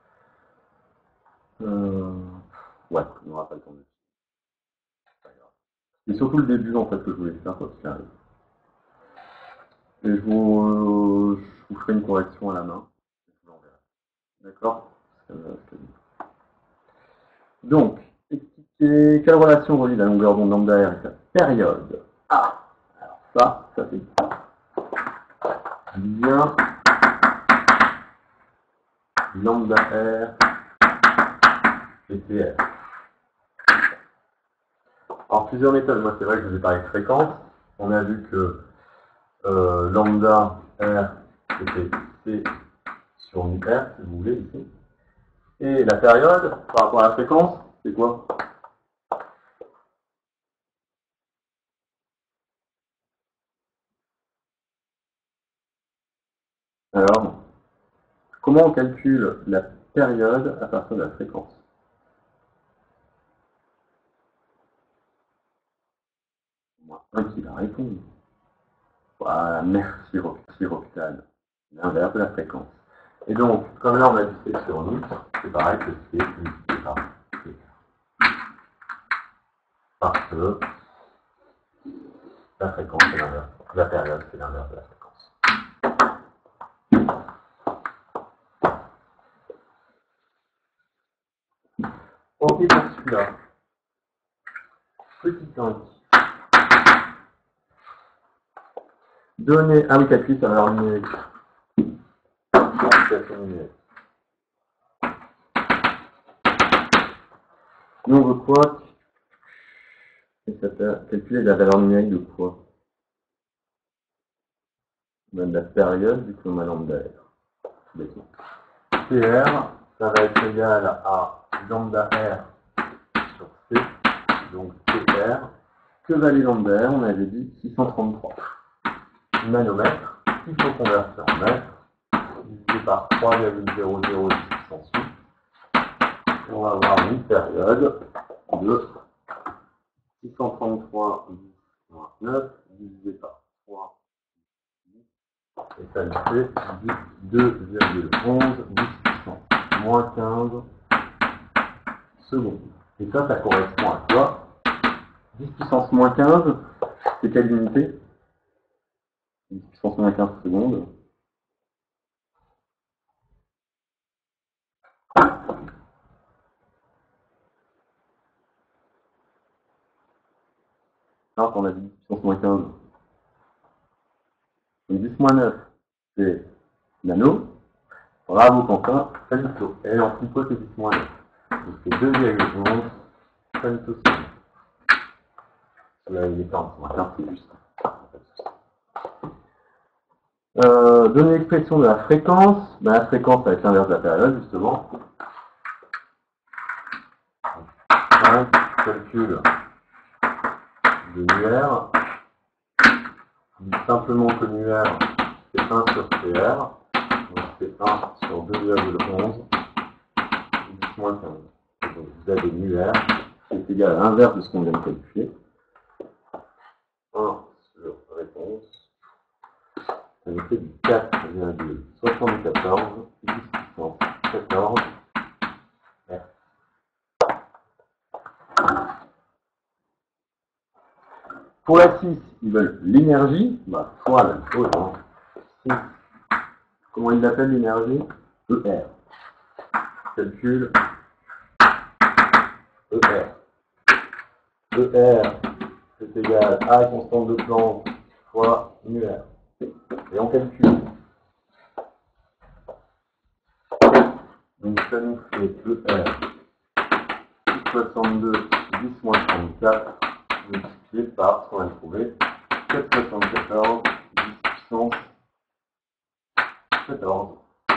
Ouais, on n'aura pas le temps de tout finir. C'est surtout le début en fait que je voulais faire quoi qu'il arrive. Et je vous ferai une correction à la main. Je vous l'enverrai. D'accord? Donc, expliquer quelle relation relie la longueur d'onde lambda R avec la période. Ah, alors ça c'est bien lambda R et TR. Alors plusieurs méthodes, moi c'est vrai que je vous ai parlé de fréquence. On a vu que lambda R c'était C sur mu R, si vous voulez, ici. Et la période, par rapport à la fréquence, c'est quoi? Alors, comment on calcule la période à partir de la fréquence? Un qui va répondre. Voilà, merci Roxane. L'inverse de la fréquence. Et donc, comme là on a dit C sur nu, c'est pareil que C multiplié par C. Parce que la fréquence c'est l'inverse. La période c'est l'inverse de la fréquence. Donner, ah oui, calculer sa valeur numérique. Nous, on veut quoi? Calculer la valeur numérique de quoi? De la période du coma lambda R. PR, ça va être égal à lambda R sur C, donc PR. Que valait lambda R? On avait dit 633 nanomètres. Il faut convertir en mètres, divisé par 3,0010 puissance 8. On va avoir une période de 633 moins 9 divisé par 3, et ça nous fait 2,11 10 puissance moins 15 secondes. Et ça correspond à quoi? 10 puissance moins 15, c'est quelle unité? 10 puissance moins 15 secondes. Alors qu'on a dit 10 puissance moins 15. Donc 10 moins 9, c'est nano. Bravo Quentin, femto. Et en pico, c'est 10 moins 9. Donc c'est 2,11 femtosecondes. Là, il est 40 moins 15, c'est juste. Donner l'expression de la fréquence. Ben, la fréquence, ça va être l'inverse de la période, justement. Donc, calcul de l'UR. Dit simplement que l'UR, c'est 1 sur CR. Donc, c'est 1 sur 2,11 10 moins 15. Donc, vous avez l'UR qui est égal à l'inverse de ce qu'on vient de calculer. 1 sur réponse. Ça nous fait du 4,74 10 puissance 14 R. Pour la 6, ils veulent l'énergie, bah, fois la même chose. Hein. Comment ils l'appellent l'énergie? ER. Calcul ER. ER, c'est égal à la constante de Planck fois μR. Et on calcule. Donc ça nous fait ER 62 10 moins 34 multiplié par ce qu'on va trouver 474 10 puissance 14.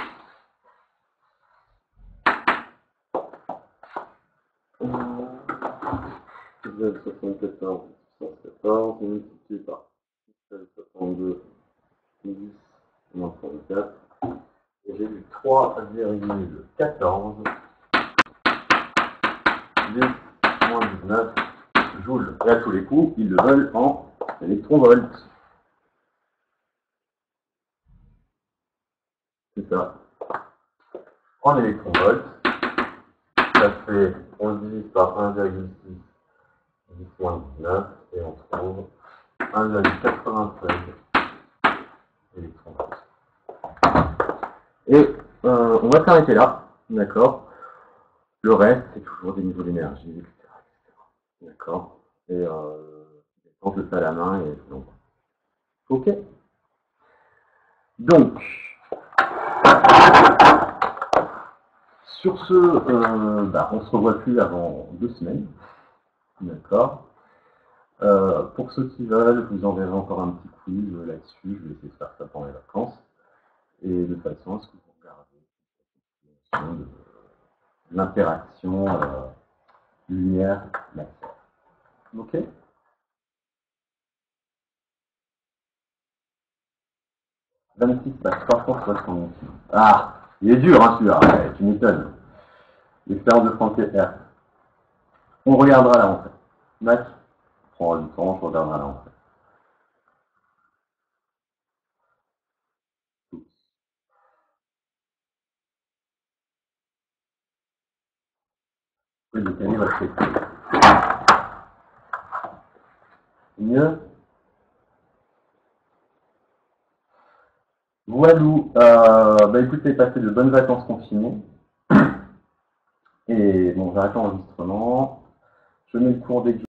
Z 74 puissance 14 multiplié par 62 10 moins 34. Et j'ai eu 3,14 10 moins 19 joules. Et à tous les coups, ils le veulent en électronvolts. C'est ça. En électronvolts, ça fait, on le divise par 1,6 10 moins 19 et on trouve 1,96 électronvolts. Et on va s'arrêter là, d'accord. Le reste, c'est toujours des niveaux d'énergie, etc. D'accord. Et je le fais à la main et donc. Ok. Donc, sur ce, on se revoit plus avant 2 semaines. D'accord. Pour ceux qui veulent, je vous enverrai encore un petit quiz là-dessus. Je vais essayer de faire ça pendant les vacances. Et de façon à ce que vous regardez l'interaction lumière-matière. Ok. 26, 360. Ah, il est dur, hein, celui-là. Ouais, tu m'étonnes. L'expérience de Franck R. On regardera là, en fait. Max, prends du temps, je regarderai là, en fait. Le décalé va se faire. Mieux. Voilou. Écoutez, passez de bonnes vacances confinées. Et bon, j'arrête l'enregistrement. Je mets le cours dès que